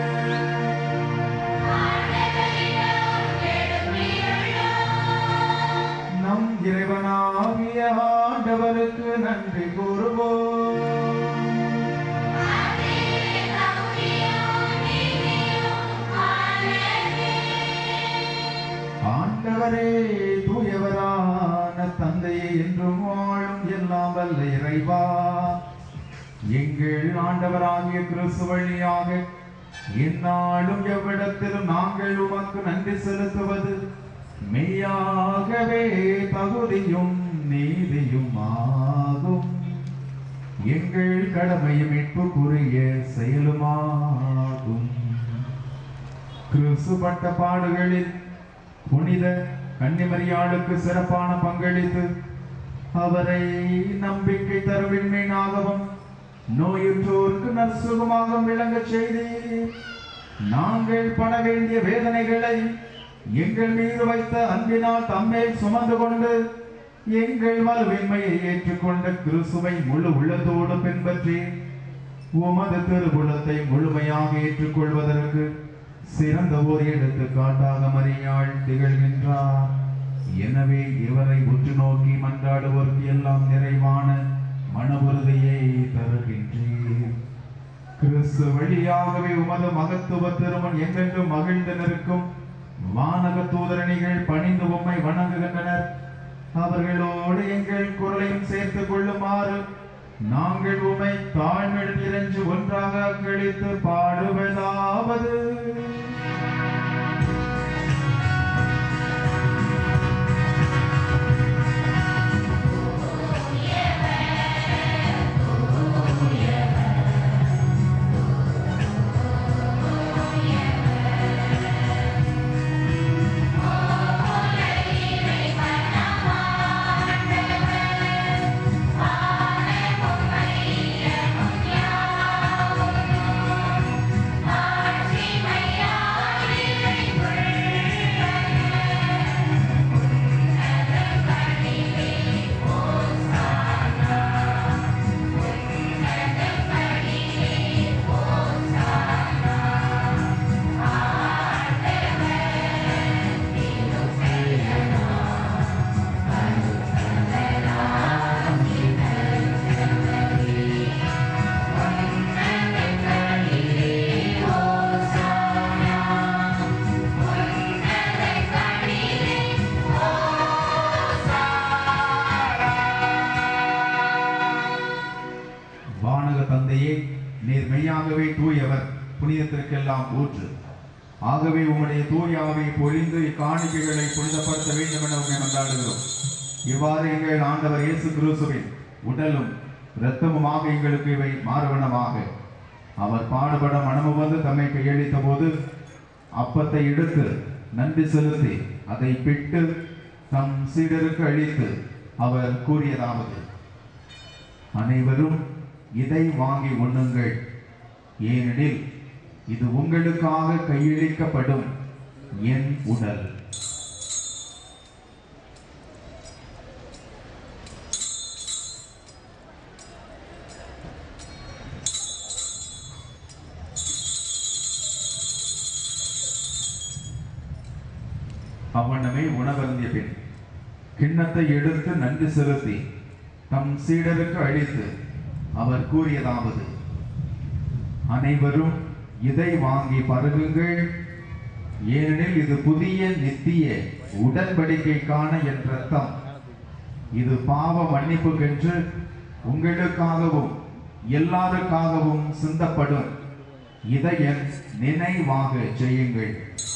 நம் இறைவனாகிய ஆண்டவருக்கு நன்றி கூறுவோம். ஆண்டவரே, தூயவரான தந்தையே, என்றும் வாழும் எல்லாம் வல்ல இறைவா, எங்கள் ஆண்டவராகிய கிறிஸ்து வழியாக எந்நாளும் எவ்விடத்திலும் நாங்கள் உமக்கு நன்றி செலுத்துவது மெய்யாகவே தகுதியும் நீதியும் ஆகும், எங்கள் கடமையும் மீட்புக்குரிய செயலுமாகும். கிறிஸ்து பட்ட பாடுகளில் புனித கன்னிமரியாளுக்கு சிறப்பான பங்களித்து அவரை நம்பிக்கை தருவின்மையாகவும் நோயுற்றோருக்கு நற்சுகமாக விளங்கச் செய்தீர். நாங்கள் பட வேண்டிய வேதனைகளை எங்கள் மீது வைத்த அன்பினால் தம்மேல் சுமந்து கொண்டு எங்கள் வலுவின்மையை ஏற்றுக்கொண்ட கிறிஸ்துவை முழு உள்ளத்தோடு பின்பற்றி உமது திருவுளத்தை முழுமையாக ஏற்றுக்கொள்வதற்கு சிறந்த ஒரு எடுத்துக்காட்டாக மரியாள் திகழ்கின்றார். எனவே இவரை உற்று நோக்கி மன்றாடுவோருக்கு எல்லாம் நிறைவான மன உறுதியை தருகின்றேன். கிறிஸ்து வழியாகவே உமது மகத்துவ திருமண் எங்கெங்கும் மகிழ்ந்து நிற்கும் வானக தூதரணிகள் பணிந்து உம்மை வணங்குகின்றனர். அவர்களோடு எங்கள் குரலையும் சேர்த்துக் கொள்ளுமாறு நாங்கள் உம்மை தாழ்மையுடன் இறைஞ்சு ஒன்றாக கழித்து பாடுவதாவது. தூயவர், புனிதத்திற்கெல்லாம் ஊற்று. ஆகவே உம்முடைய தூய ஆவியை பொழிந்து இக்காணிக்கைகளை புனிதப்படுத்த வேண்டும் என உம்மை மன்றாடுகிறோம். இவ்வாறு எங்கள் ஆண்டவர் இயேசு கிறிஸ்துவின் உடலும் இரத்தமுமாக எங்களுக்கு இவை மாறுவனமாக. அவர் பாடுபட மனமு வந்து தம்மை கையளித்த போது அப்பத்தை எடுத்து நன்றி செலுத்தி அதை பிட்டு தம் சீடருக்கு அளித்து அவர் கூறியதாவது: அனைவரும் இதை வாங்கி உண்ணுங்கள், ஏனெனில் இது உங்களுக்காக கையளிக்கப்படும் என் உடல். அவ்வண்ணமே உணவருந்திய பின் கிண்ணத்தை எடுத்து நன்றி செலுத்தி தம் சீடருக்கு அளித்து அவர் கூறியதாவது: அனைவரும் இதை வாங்கி பருகுங்கள், ஏனெனில் இது புதிய நித்திய உடன்படிக்கைக்கான என் இரத்தம். இது பாவ மன்னிப்புக்கென்று உங்களுக்காகவும் எல்லாருக்காகவும் சிந்தப்படும். இதை என் நினைவாக செய்யுங்கள்.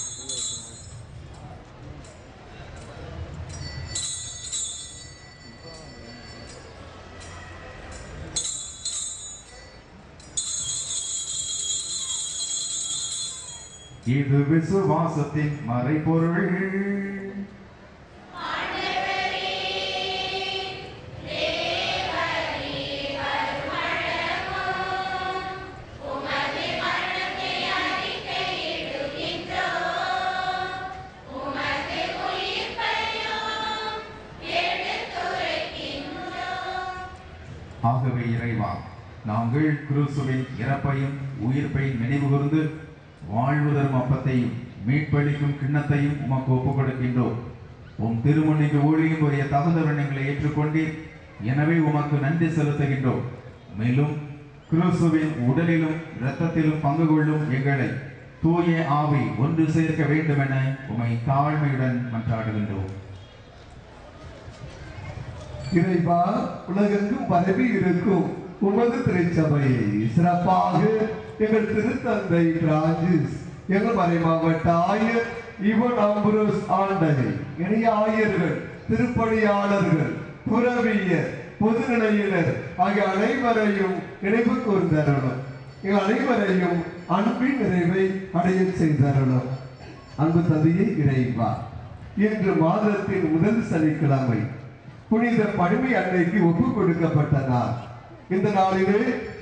இது விசுவாசத்தின் மறைபொருள். ஆகவே இறைவா, நாங்கள் கிறிஸ்துவின் இறப்பையும் உயிர்ப்பையும் நினைவு கூர்ந்து வாழ்வு தரும் அப்பத்தையும் மீட்பளிக்கும் கிண்ணத்தையும் உமக்கு ஒப்புக் கொடுக்கின்றோம். உம் திருமுன்னிக்கு ஊழியும் உரிய தகுந்தவரை எங்களை ஏற்றுக்கொண்டீர். எனவே உமக்கு நன்றி செலுத்துகின்றோம். மேலும் கிறிஸ்துவின் உடலிலும் இரத்தத்திலும் பங்கு கொள்ளும் எங்களை தூய ஆவி ஒன்று சேர்க்க வேண்டும் என உமை தாழ்மையுடன் மன்றாடுகின்றோம். இறைவா, உலகெங்கும் பரவி இருக்கும் உமது திருச்சபையை சிறப்பாக எங்கள் திருத்தந்தை பிரான்சிஸ், எங்கள் மறைமாவட்ட ஆயர் இவன் அம்புரோஸ் ஆண்டகை, இணைய ஆயர்கள், திருப்பணியாளர்கள், துறவியர், பொதுநிலையினர் ஆகிய அனைவரையும் நினைவு கூர்ந்தருளும். எங்கள் அனைவரையும் அன்பின் நிறைவை அடைய செய்தருளும். அன்பு தந்தையே இறைவா, இன்று மாதத்தின் முதல் சனிக்கிழமை புனித பணிமை அன்னைக்கு ஒப்பு கொடுக்கப்பட்ட நாள். இந்த நாளிலே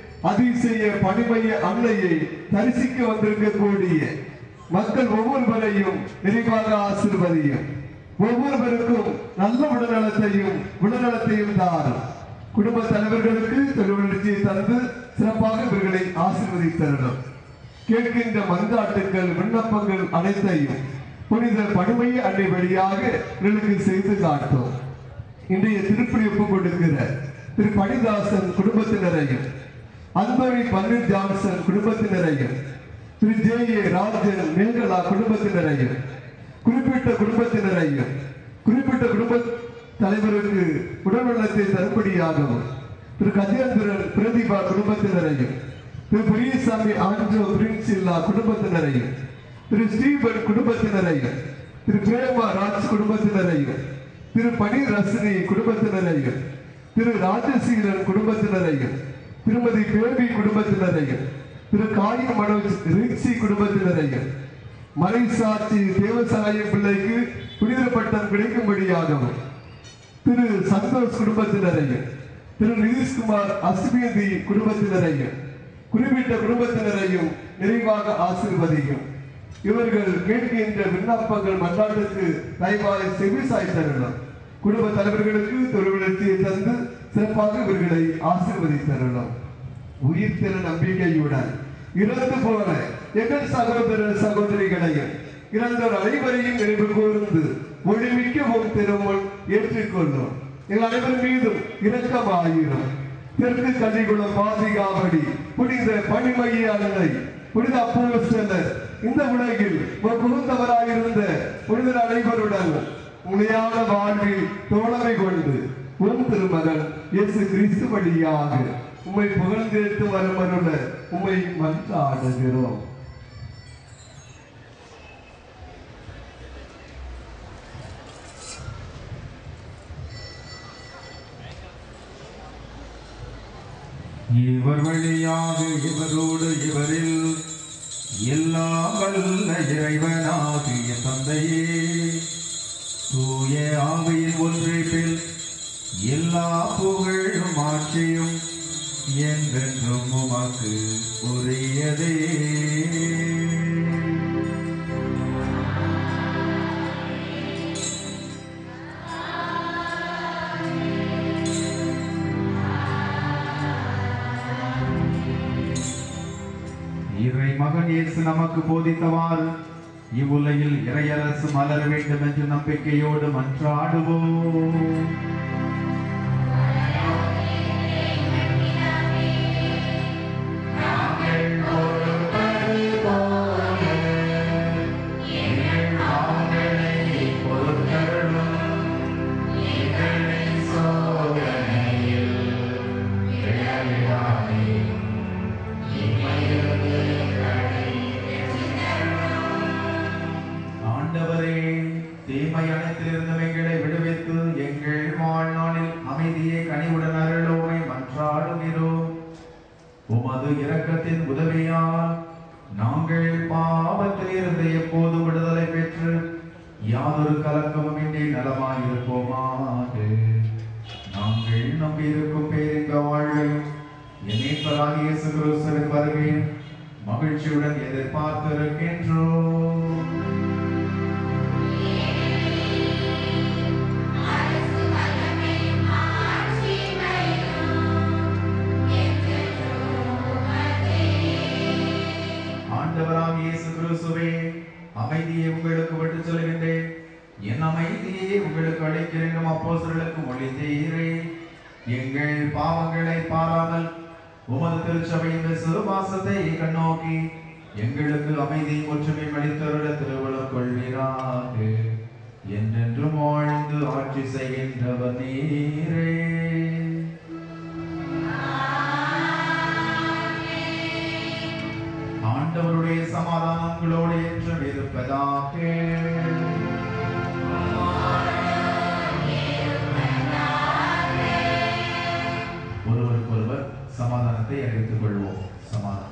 அதிசய பணிமைய அன்னையை தரிசிக்க வந்திருக்கக்கூடிய மக்கள் ஒவ்வொருவரையும் நிறைவாக ஆசீர்வதியும். ஒவ்வொருவருக்கும் நல்ல உடல்நலத்தையும் உடல்நலத்தையும் தாரும். குடும்ப தலைவர்களுக்கு தொழிற்சியை தந்து சிறப்பாக இவர்களை ஆசீர்வதித்தருளும். கேட்கின்ற மன்றாட்டுக்கள் விண்ணப்பங்கள் அனைத்தையும் புனித பணிமைய அன்னை வழியாக இவர்களுக்கு செய்து காட்டும். இன்றைய திருப்பலி ஒப்பு கொடுக்கிற திரு பணிதாசன் குடும்பத்தினரையும், அந்தோனி பன்னீர் ஜான்சன் குடும்பத்தினரையும், திரு ஜே ஏ ராஜன் மேகலா குடும்பத்தினரையும், குறிப்பிட்ட குடும்பத்தினரையும், குறிப்பிட்ட குடும்ப தலைவருக்கு உடல்நலத்தை தரும்படியாகவும், திரு கஜேந்திரன் பிரதிபா குடும்பத்தினரையும், திரு பெரியசாமி ஆண்டோ பிரின்சில்லா குடும்பத்தினரையும், திரு ஸ்டீபன் குடும்பத்தினரையும், திரு பிரேமா ராஜ் குடும்பத்தினரையும், திரு பனி ரசினி குடும்பத்தினரையும், திரு ராஜசீலன் குடும்பத்தினரையும், திருமதி பேபி குடும்பத்தினரையும், திரு காய மனோஜ் ரிக்ஸி குடும்பத்தினரையும், மலைசாட்சி தேவசாய பிள்ளைக்கு புனித பட்டம் கிடைக்கும்படியாகவும், திரு சந்தோஷ் குடும்பத்தினரையும், திரு நிதிஷ்குமார் அஸ்மியதி குடும்பத்தினரையும், குறிப்பிட்ட குடும்பத்தினரையும் நிறைவாக ஆசீர்வதிக்கும். இவர்கள் கேட்கின்ற விண்ணப்பங்கள் மன்றாட்டுக்கு தயவாய் செவிசாய் தருளும். குடும்ப தலைவர்களுக்கு தொழிற்சியை தந்து சிறப்பாக இவர்களை ஆசீர்வதித்தருளும். உயிர் திற நம்பிக்கையுடன் இறந்து போன எங்கள் சகோதர சகோதரிகளையும் இறந்தோர் அனைவரையும் நினைவு கூர்ந்து ஒளிமிக்கவும் திருமுன் ஏற்றுக்கொள்ளும். எங்கள் அனைவர் மீதும் இரக்கமாயிரும். தெற்கு கள்ளிகுளம் பாதிகாவடி புனித பணிமைய அன்னை, புனித அப்போஸ்தலர், இந்த உலகில் புகுந்தவராயிருந்த புனிதர் அனைவருடன் உண்மையான வாழ்வில் தோழமை கொண்டு உன் திருமகன் இயேசு கிறிஸ்து வழியாக உம்மை புகழ்ந்தேற்று வரமருள உம்மை மன்றாடுகிறோம். இவர் வழியாக இவரோடு இவரில் எல்லாம் வல்ல இறைவனாகிய தந்தையே, தூய ஆவியின் ஒன்றிப்பில் எல்லா புகழும் ஆட்சியும் என்றென்றும் உமக்கு உரியதே. இறை மகன் இயேசு நமக்கு போதித்தவாறு இவ்வுலகில் இறையரசு மலர வேண்டும் என்ற நம்பிக்கையோடு மன்றாடுவோம். தீமை அனைத்திலிருந்து எங்களை விடுவித்து எங்கள் வாழ்நாளில் அமைதியை கனிவுடன் அருளோமை மன்றாடுகிறோம். உமது இரக்கத்தின் உதவியால் நாங்கள் பாவத்தில் இருந்து எப்போது விடுதலை பெற்று யாதொரு கலக்கமும் இன்றி நலமாயிருப்போமாக. நாங்கள் நம்பியிருக்கும் பேரின்ப வாழ்வையும் இணைப்பராகிய இயேசு கிறிஸ்துவின் வருகையும் மகிழ்ச்சியுடன் எதிர்பார்த்திருக்கின்றோம். இயேசு கிறிஸ்துவே, அமைதியை உங்களுக்கு விட்டு சொல்கின்றேன், என் அமைதியை உங்களுக்கு அளிக்கிறேன் அப்போஸ்தலர்களுக்கு மொழிந்தீரே. எங்கள் பாவங்களை பாராமல் உமது திருச்சபையின் விசுவாசத்தை கண்ணோக்கி எங்களுக்கு அமைதி ஒற்றுமை அளித்தருள திருவுளம் கொள்கிறாக. என்றென்றும் வாழ்ந்து ஆட்சி செய்கின்றவர் நீரே. ஆண்டவருடைய கிறிஸ்துவினுடைய சமாதானம் உங்களோடு என்றும் இருப்பதாக. ஒருவருக்கொருவர் சமாதானத்தை அறிவித்துக் கொள்வோம். சமாதானம்.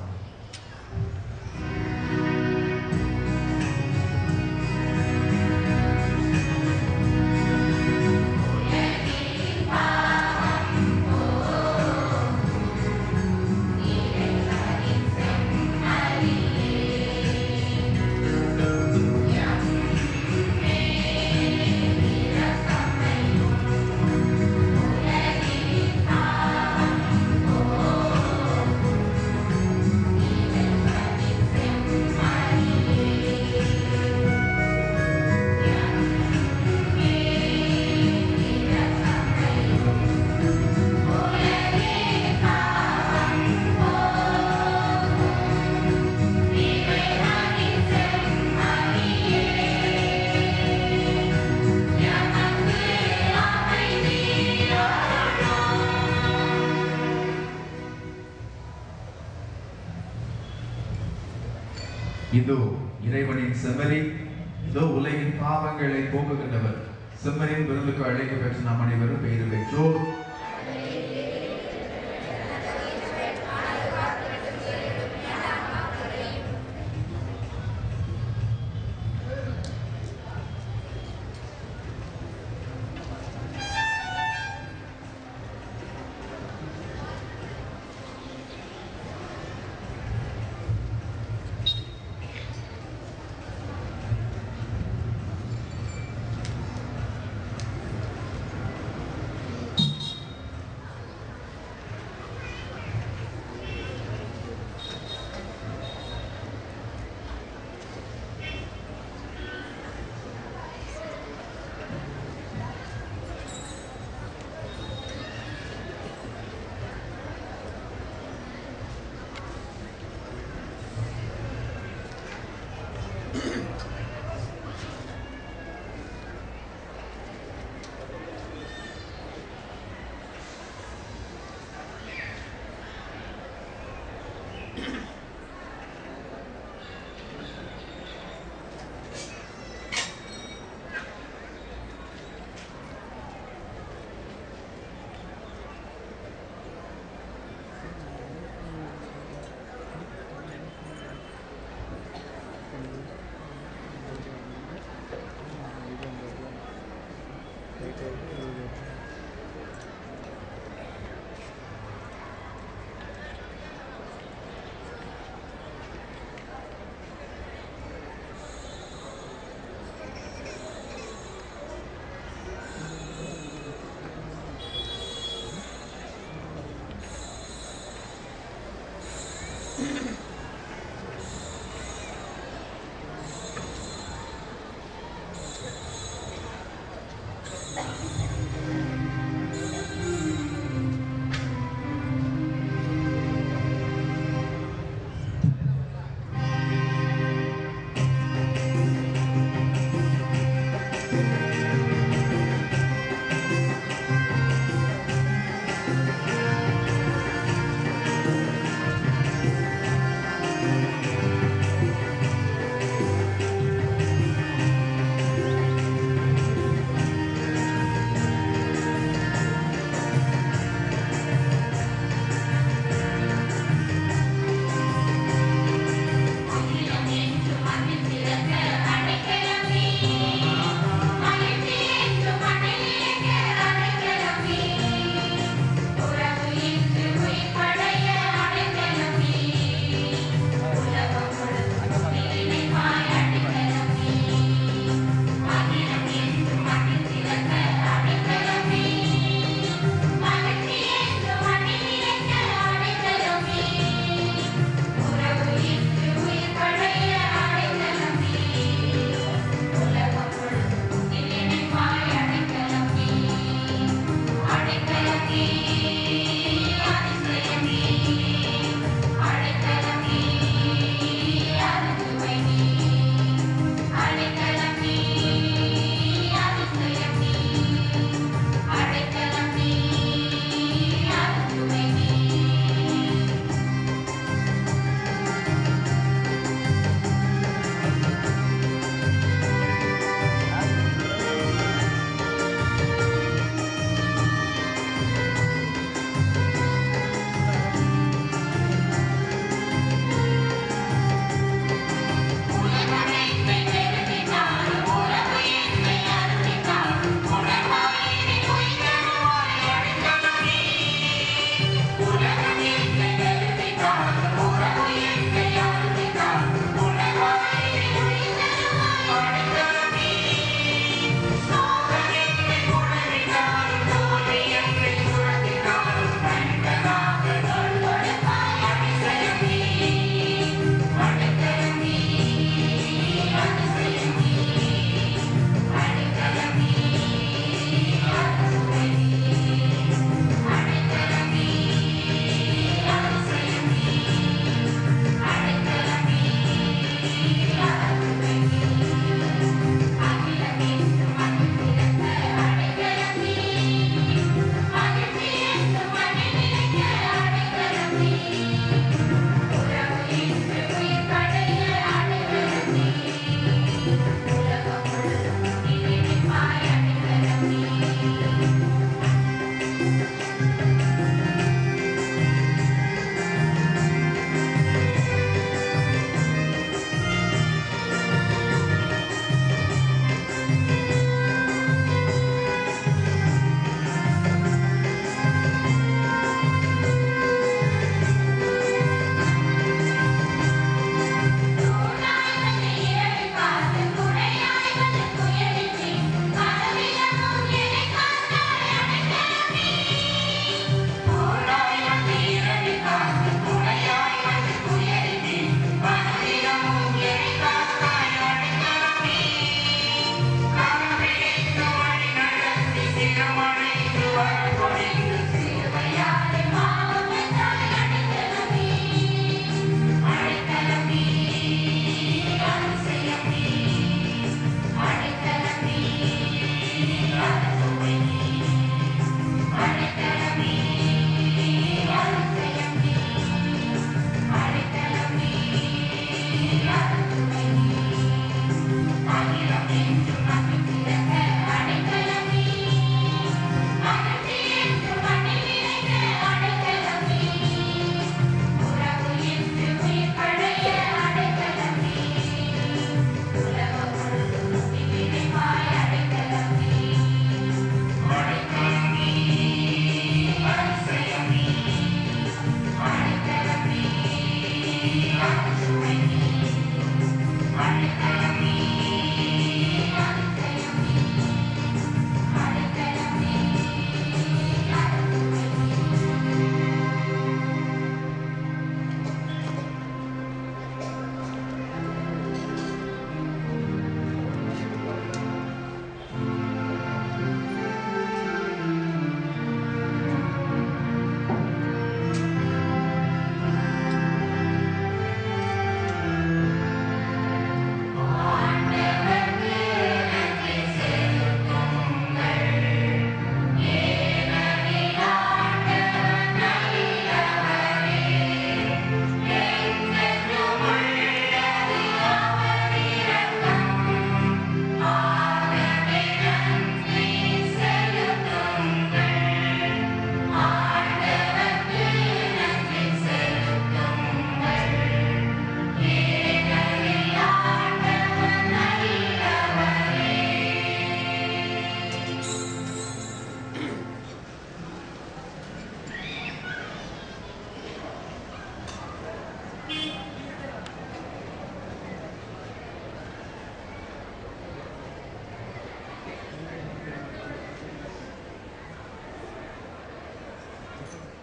இதோ இறைவனின் செம்மறி, இதோ உலகின் பாவங்களை போக்குகின்றவர். செம்மறியின் விருந்துக்கு அழைக்க பெற்ற நாம் அனைவரும் பெயர் பெற்றோர்.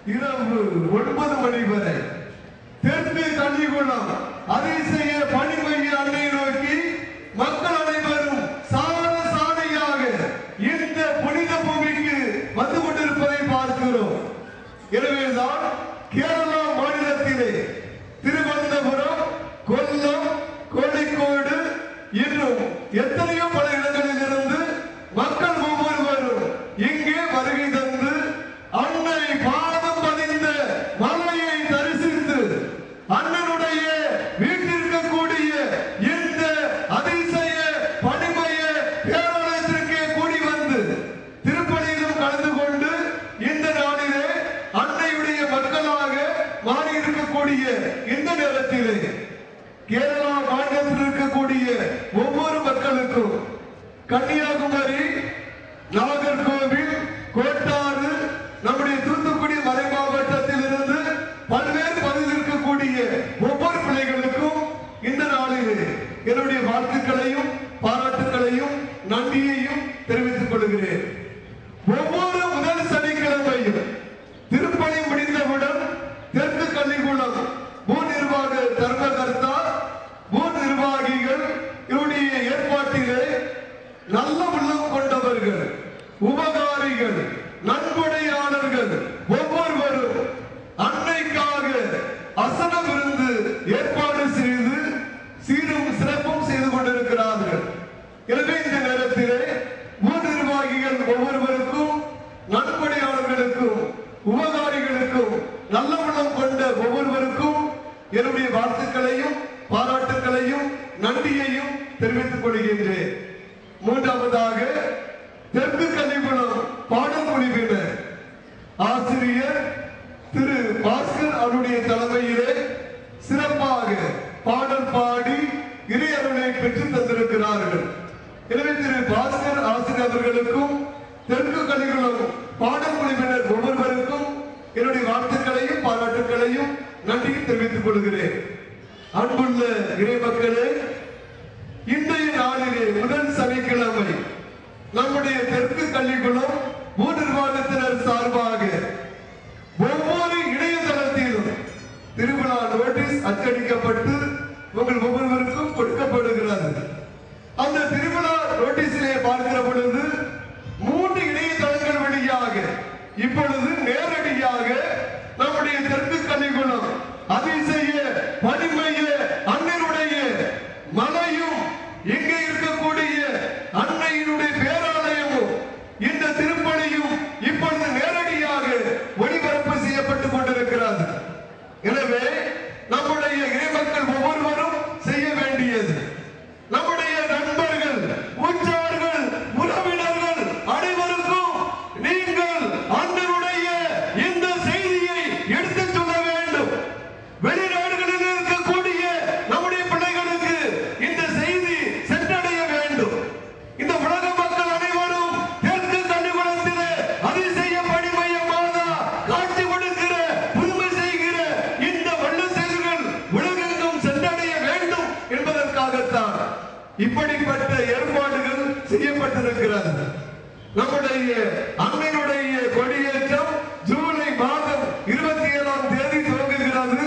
இரவு ஒன்பது மணி வரை தெற்கு கன்னிகுளம் அதிசய பணிமைய அன்னை நோக்கி மக்கள் அனைவரும் சார சாலையாக இந்த புனித பூமிக்கு வந்து கொண்டிருப்பதை பார்க்கிறோம். எனவேதான் கேரளா மாநிலத்திலே திருவனந்தபுரம், கொல்லம், கோழிக்கோடு இன்னும் எத்தனையோ பல இடங்களில் இருந்து மக்கள் ஒவ்வொருவரும் இங்கே வருகை தந்து அன்னை பாதம் பதிந்த மலையை தரிசித்து அண்ணனுடைய வீட்டிற்கக்கூடிய இந்த அதிசய பணிமைய பேராலயத்திற்கே கூடி வந்து திருப்பணியிலும் கலந்து கொண்டு இந்த நாளிலே அன்னையுடைய மக்களாக மாறி இருக்கக்கூடிய இந்த நேரத்திலே கேரளா மாநிலத்தில் இருக்கக்கூடிய ஒவ்வொரு மக்களுக்கும் கன்னியாகுமரி, நாகர்கோவில், கோட்டாறு, நம்முடைய தூத்துக்குடி மலை மாவட்டத்தில் இருந்து பல்வேறு பகுதியில் இருக்கக்கூடிய ஒவ்வொரு பிள்ளைகளுக்கும் இந்த நாளிலே என்னுடைய வாழ்த்துக்களையும் பாராட்டுகளையும் நன்றியையும் தெரிவித்துக் கொள்கிறேன். ஒவ்வொரு முதல் சனிக்கிழமையும் திருப்பணி முடிந்தவுடன் தெற்கு கன்னிகுளம் பூ நிர்வாக தர்மகர்த்தா, பூ நிர்வாகிகள் இவருடைய ஏற்பாட்டிலே நல்ல உள்ளம் கொண்டவர்கள், உபகாரிகள், நன்கொடையாளர்கள் ஒவ்வொருவரும் அன்னைக்காக அசன விருந்து ஏற்பாடு செய்து சீரும் சிறப்பும் செய்து கொண்டிருக்கிறார்கள். எனவே இந்த நேரத்திலே பூ நிர்வாகிகள் ஒவ்வொருவருக்கும், நன்கொடையாளர்களுக்கும், உபகாரிகளுக்கும், நல்ல உள்ளம் கொண்ட ஒவ்வொருவருக்கும் என்னுடைய வாழ்த்துக்களையும் பாராட்டுகளையும் நன்றியையும் தெரிவித்துக் கொள்கின்றேன். மூன்றாவதாக தெற்கு கன்னிகுளம் பாடல் குழுவினர் ஆசிரியர் திரு பாஸ்கர் அவருடைய தலைமையிலே சிறப்பாக பாடல் பாடி இறையருளை பெற்று தந்திருக்கிறார்கள். எனவே திரு பாஸ்கர் ஆசிரியர் அவர்களுக்கும் தெற்கு கன்னிகுளம் பாடல் குழுவினர் ஒவ்வொருவருக்கும் என்னுடைய வாழ்த்துக்களையும் பாராட்டுகளையும் நன்றியை தெரிவித்துக் கொள்கிறேன். அன்புள்ள இறை மக்களே, இன்றைய நாளிலே முதல் சனிக்கிழமை நம்முடைய தெற்கு கன்னிகுளம் பூ நிர்வாகத்தினர் சார்பாக ஒவ்வொரு இணையதளத்திலும் திருவிழா நோட்டீஸ் அச்சடிக்கப்பட்டு உங்கள் ஒவ்வொருவருக்கும் கொடுக்கப்படுகிறது. அந்த திருவிழா நோட்டீஸிலே பார்க்கிற பொழுது மூன்று இணையதளங்கள் வழியாக இப்பொழுது நேரடியாக நம்முடைய தெற்கு கன்னிகுளம் அதிசய பணிமைய அன்னையுடைய மலையும் இங்கே இருக்கக்கூடிய அன்னையினுடைய பேராலயமும் இந்த திருப்பணியும் இப்பொழுது நேரடியாக ஒளிபரப்பு செய்யப்பட்டுக் கொண்டிருக்கிறது. எனவே நம்முடைய இறைமக்கள் ஒவ்வொருவரும் செய்ய வேண்டியது, நம்முடைய நண்பர்கள், உற்றார்கள், உறவினர்கள் அனைவருக்கும் நீங்கள் அன்னையுடைய இந்த செய்தியை எடுத்துச் சொல்ல வேண்டும். வெளிநாடுகளில் இருக்கக்கூடிய நம்முடைய பிள்ளைகளுக்கு இந்த செய்தி சென்றடைய வேண்டும். இந்த உலக மக்கள் அனைவரும் தெற்கு கன்னிகுளத்திலே அதிசய பணிமைய மாதா காட்சி கொடுக்கிற, புதுமை செய்கிற இந்த வல்ல செய்திகள் உலகெங்கும் சென்றடைய வேண்டும் என்பதற்காகத்தான் இப்படிப்பட்ட ஏற்பாடுகள் செய்யப்பட்டிருக்கிறது. நம்முடைய அன்னையுடைய கொடியேற்றம் ஜூலை மாதம் இருபத்தி ஏழாம் தேதி துவங்குகிறது.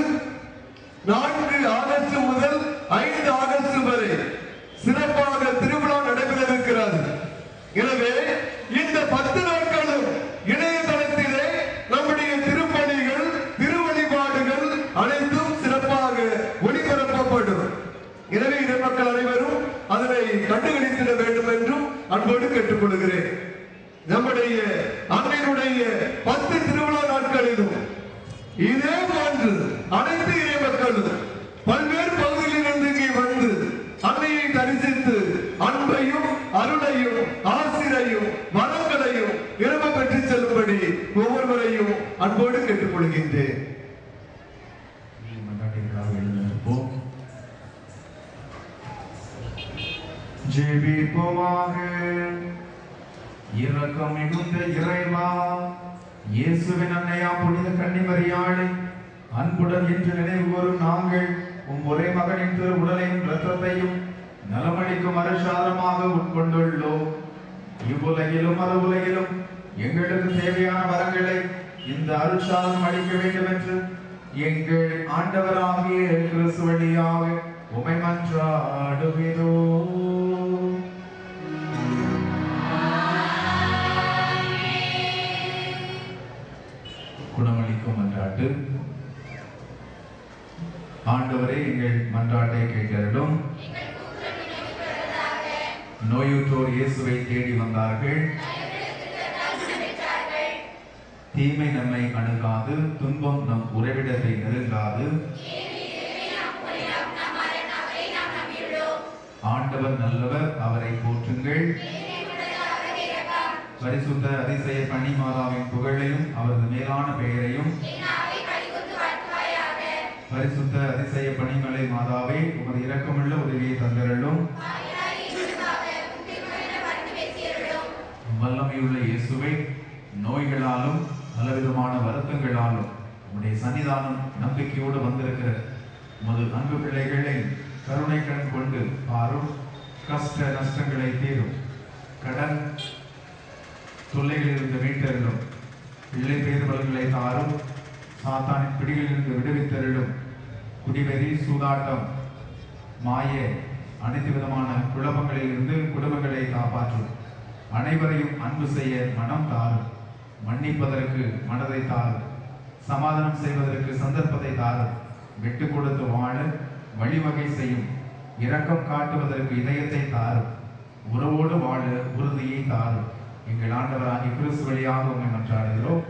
நான்கு ஆகஸ்ட் முதல் ஐந்து ஆகஸ்ட் வரை சிறப்பாக திருவிழா நடைபெற இருக்கிறது. எனவே இந்த பத்து நாட்களும் இணையதளத்திலே நம்முடைய திருப்பணிகள், திருவழிபாடுகள் அனைத்தும் சிறப்பாக ஒளிபரப்பப்படும். எனவே இறை மக்கள் அனைவரும் அதனை கண்டுகளித்திட வேண்டும் என்றும் அன்போடு கேட்டுக்கொள்கிறேன். நம்முடைய அன்னையினுடைய பத்து திருவிழா நாட்களிலும் இதே போன்று அனைத்து இறை மக்களும் பல்வேறு பகுதிகளிலிருந்து இங்கே வந்து அன்னையை தரிசித்து அன்பையும் அருளையும் ஆசிரையும் மரங்களையும் நிரம்ப பெற்று செல்லும்படி ஒவ்வொருவரையும் அன்போடு கேட்டுக்கொள்கின்றேன். ஜெபிப்போமாக. இரக்கம் மிகுந்த இறைவா, இயேசுவின் அன்னையா புனித கன்னிமரியாளை அன்புடன் என்று நினைவு கூறும் நாங்கள் உம் ஒரே மகனின் திரு உடலையும் இரத்தத்தையும் நலமளிக்கும் அரசாரமாக உட்கொண்டுள்ளோம். இவ்வுலகிலும் மறு உலகிலும் எங்களுக்கு தேவையான வரங்களை இந்த அருட்சாதனம் அளிக்க வேண்டும் என்று எங்கள் ஆண்டவராகிய கிறிஸ்து வழியாக உம்மை மன்றாடுகிறோம். குணமளிக்கும் மன்றாட்டு. ஆண்டவரே, எங்கள் மன்றாட்டை கேட்டருளும். நோயுற்றோர் இயேசுவை தேடி வந்தார்கள். தீமை நம்மை அணுகாது, துன்பம் நம் உறைவிடத்தை நெருங்காது. ஆண்டவர் நல்லவர், அவரை போற்றுங்கள். பரிசுத்த அதிசய கன்னிமாதாவின் புகழையும் அவரது மேலான பெயரையும் பரிசுத்த அதிசய பணிமலை மாதாவே, உமது இரக்கமுள்ள உதவியை தந்தருளும். வல்லமையுள்ள இயேசுவை, நோய்களாலும் பலவிதமான வருத்தங்களாலும் உம்முடைய சன்னிதானம் நம்பிக்கையோடு வந்திருக்கிற உமது அன்பு பிள்ளைகளை கருணை கண் கொண்டு பாரும். கஷ்ட நஷ்டங்களை தீரும். கடன் தொல்லைகளிலிருந்து மீட்டருளும். பிள்ளை பேர்வல்களை தாரும். சாத்தானின் பிடிகளிலிருந்து விடுவித்தருளும். குடிவெறி, சூதாட்டம், மாய அனைத்து விதமான குழப்பங்களிலிருந்து குடும்பங்களை காப்பாற்றும். அனைவரையும் அன்பு செய்ய மனம் தாரும். மன்னிப்பதற்கு மனதை தாரும். சமாதானம் செய்வதற்கு சந்தர்ப்பத்தை தாரும். விட்டு கொடுத்து வாழ வழிவகை செய்யும். இரக்கம் காட்டுவதற்கு இதயத்தை தாரும். உறவோடு வாழ உறுதியை தாரும். எங்கள் ஆண்டவராகிய கிறிஸ்து வழியாக உம்மை மன்றாடுகிறோம்.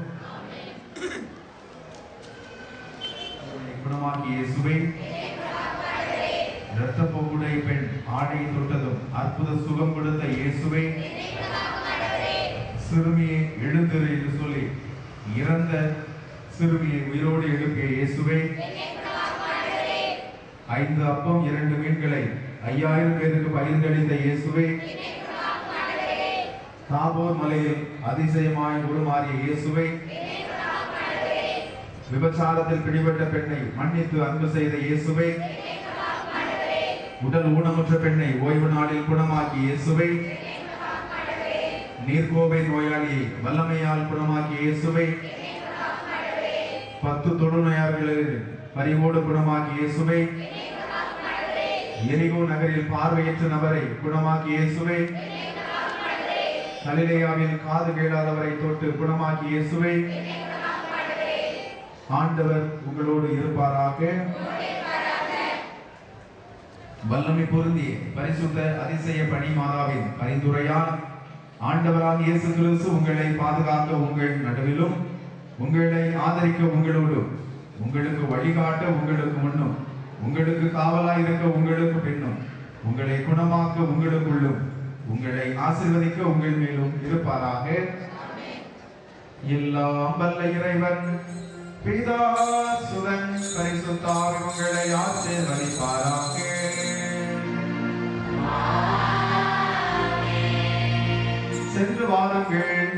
குணமாக்கிய இயேசுவே, இரத்தப்போக்குடைய பெண் ஆடையை தொட்டதும் அற்புத சுகம் கொடுத்த இயேசுவே, சிறுமியை எழுந்திரு என்று சொல்லி இறந்த சிறுமியை உயிரோடு எழுப்பிய இயேசுவே, ஐந்து அப்பம் இரண்டு மீன்களை ஐயாயிரம் பேருக்கு பகிர்ந்தளித்த இயேசுவே, தாபோர் மலையில் அதிசயமாய் உருமாறிய இயேசுவே, விபச்சாரத்தில் பிடிபட்ட பெண்ணை மன்னித்து அன்பு செய்த இயேசுவே, உடல் ஊனமுற்ற பெண்ணை ஓய்வு நாளில் குணமாக்கிய இயேசுவே, நீர்கோவை நோயாளியை வல்லமையால் குணமாக்கிய இயேசுவே, பத்து தொழுநோயாளர்களை பரிவோடு குணமாக்கிய இயேசுவே, எரிகோ நகரில் பார்வையற்ற நபரை குணமாக்கிய இயேசுவே, கலிலேயாவில் காது கேளாதவரை தொட்டு குணமாக்கிய இயேசுவே, ஆண்டவர் உங்களோடு இருப்பாராக. வல்லமை பொருந்திய பரிசுத்த அதிசய பணி மாதாவின் பரிந்துரையால் ஆண்டவராக இயேசு கிறிஸ்து உங்களை பாதுகாக்க உங்கள் நடுவிலும், உங்களை ஆதரிக்க உங்களோடும், உங்களுக்கு வழிகாட்ட உங்களுக்கு முன்னும், உங்களுக்கு காவலாயிருக்க உங்களுக்கு பின்னும், உங்களை குணமாக்க உங்களுக்குள்ளும், உங்களை ஆசீர்வதிக்க உங்கள் மேலும் இருப்பாராக. எல்லாம் வல்ல இறைவன் பிதா, சுதன், பரிசுத்த ஆவி உங்களை ஆசீர்வதிப்பாராக. சென்று வாருங்கள்.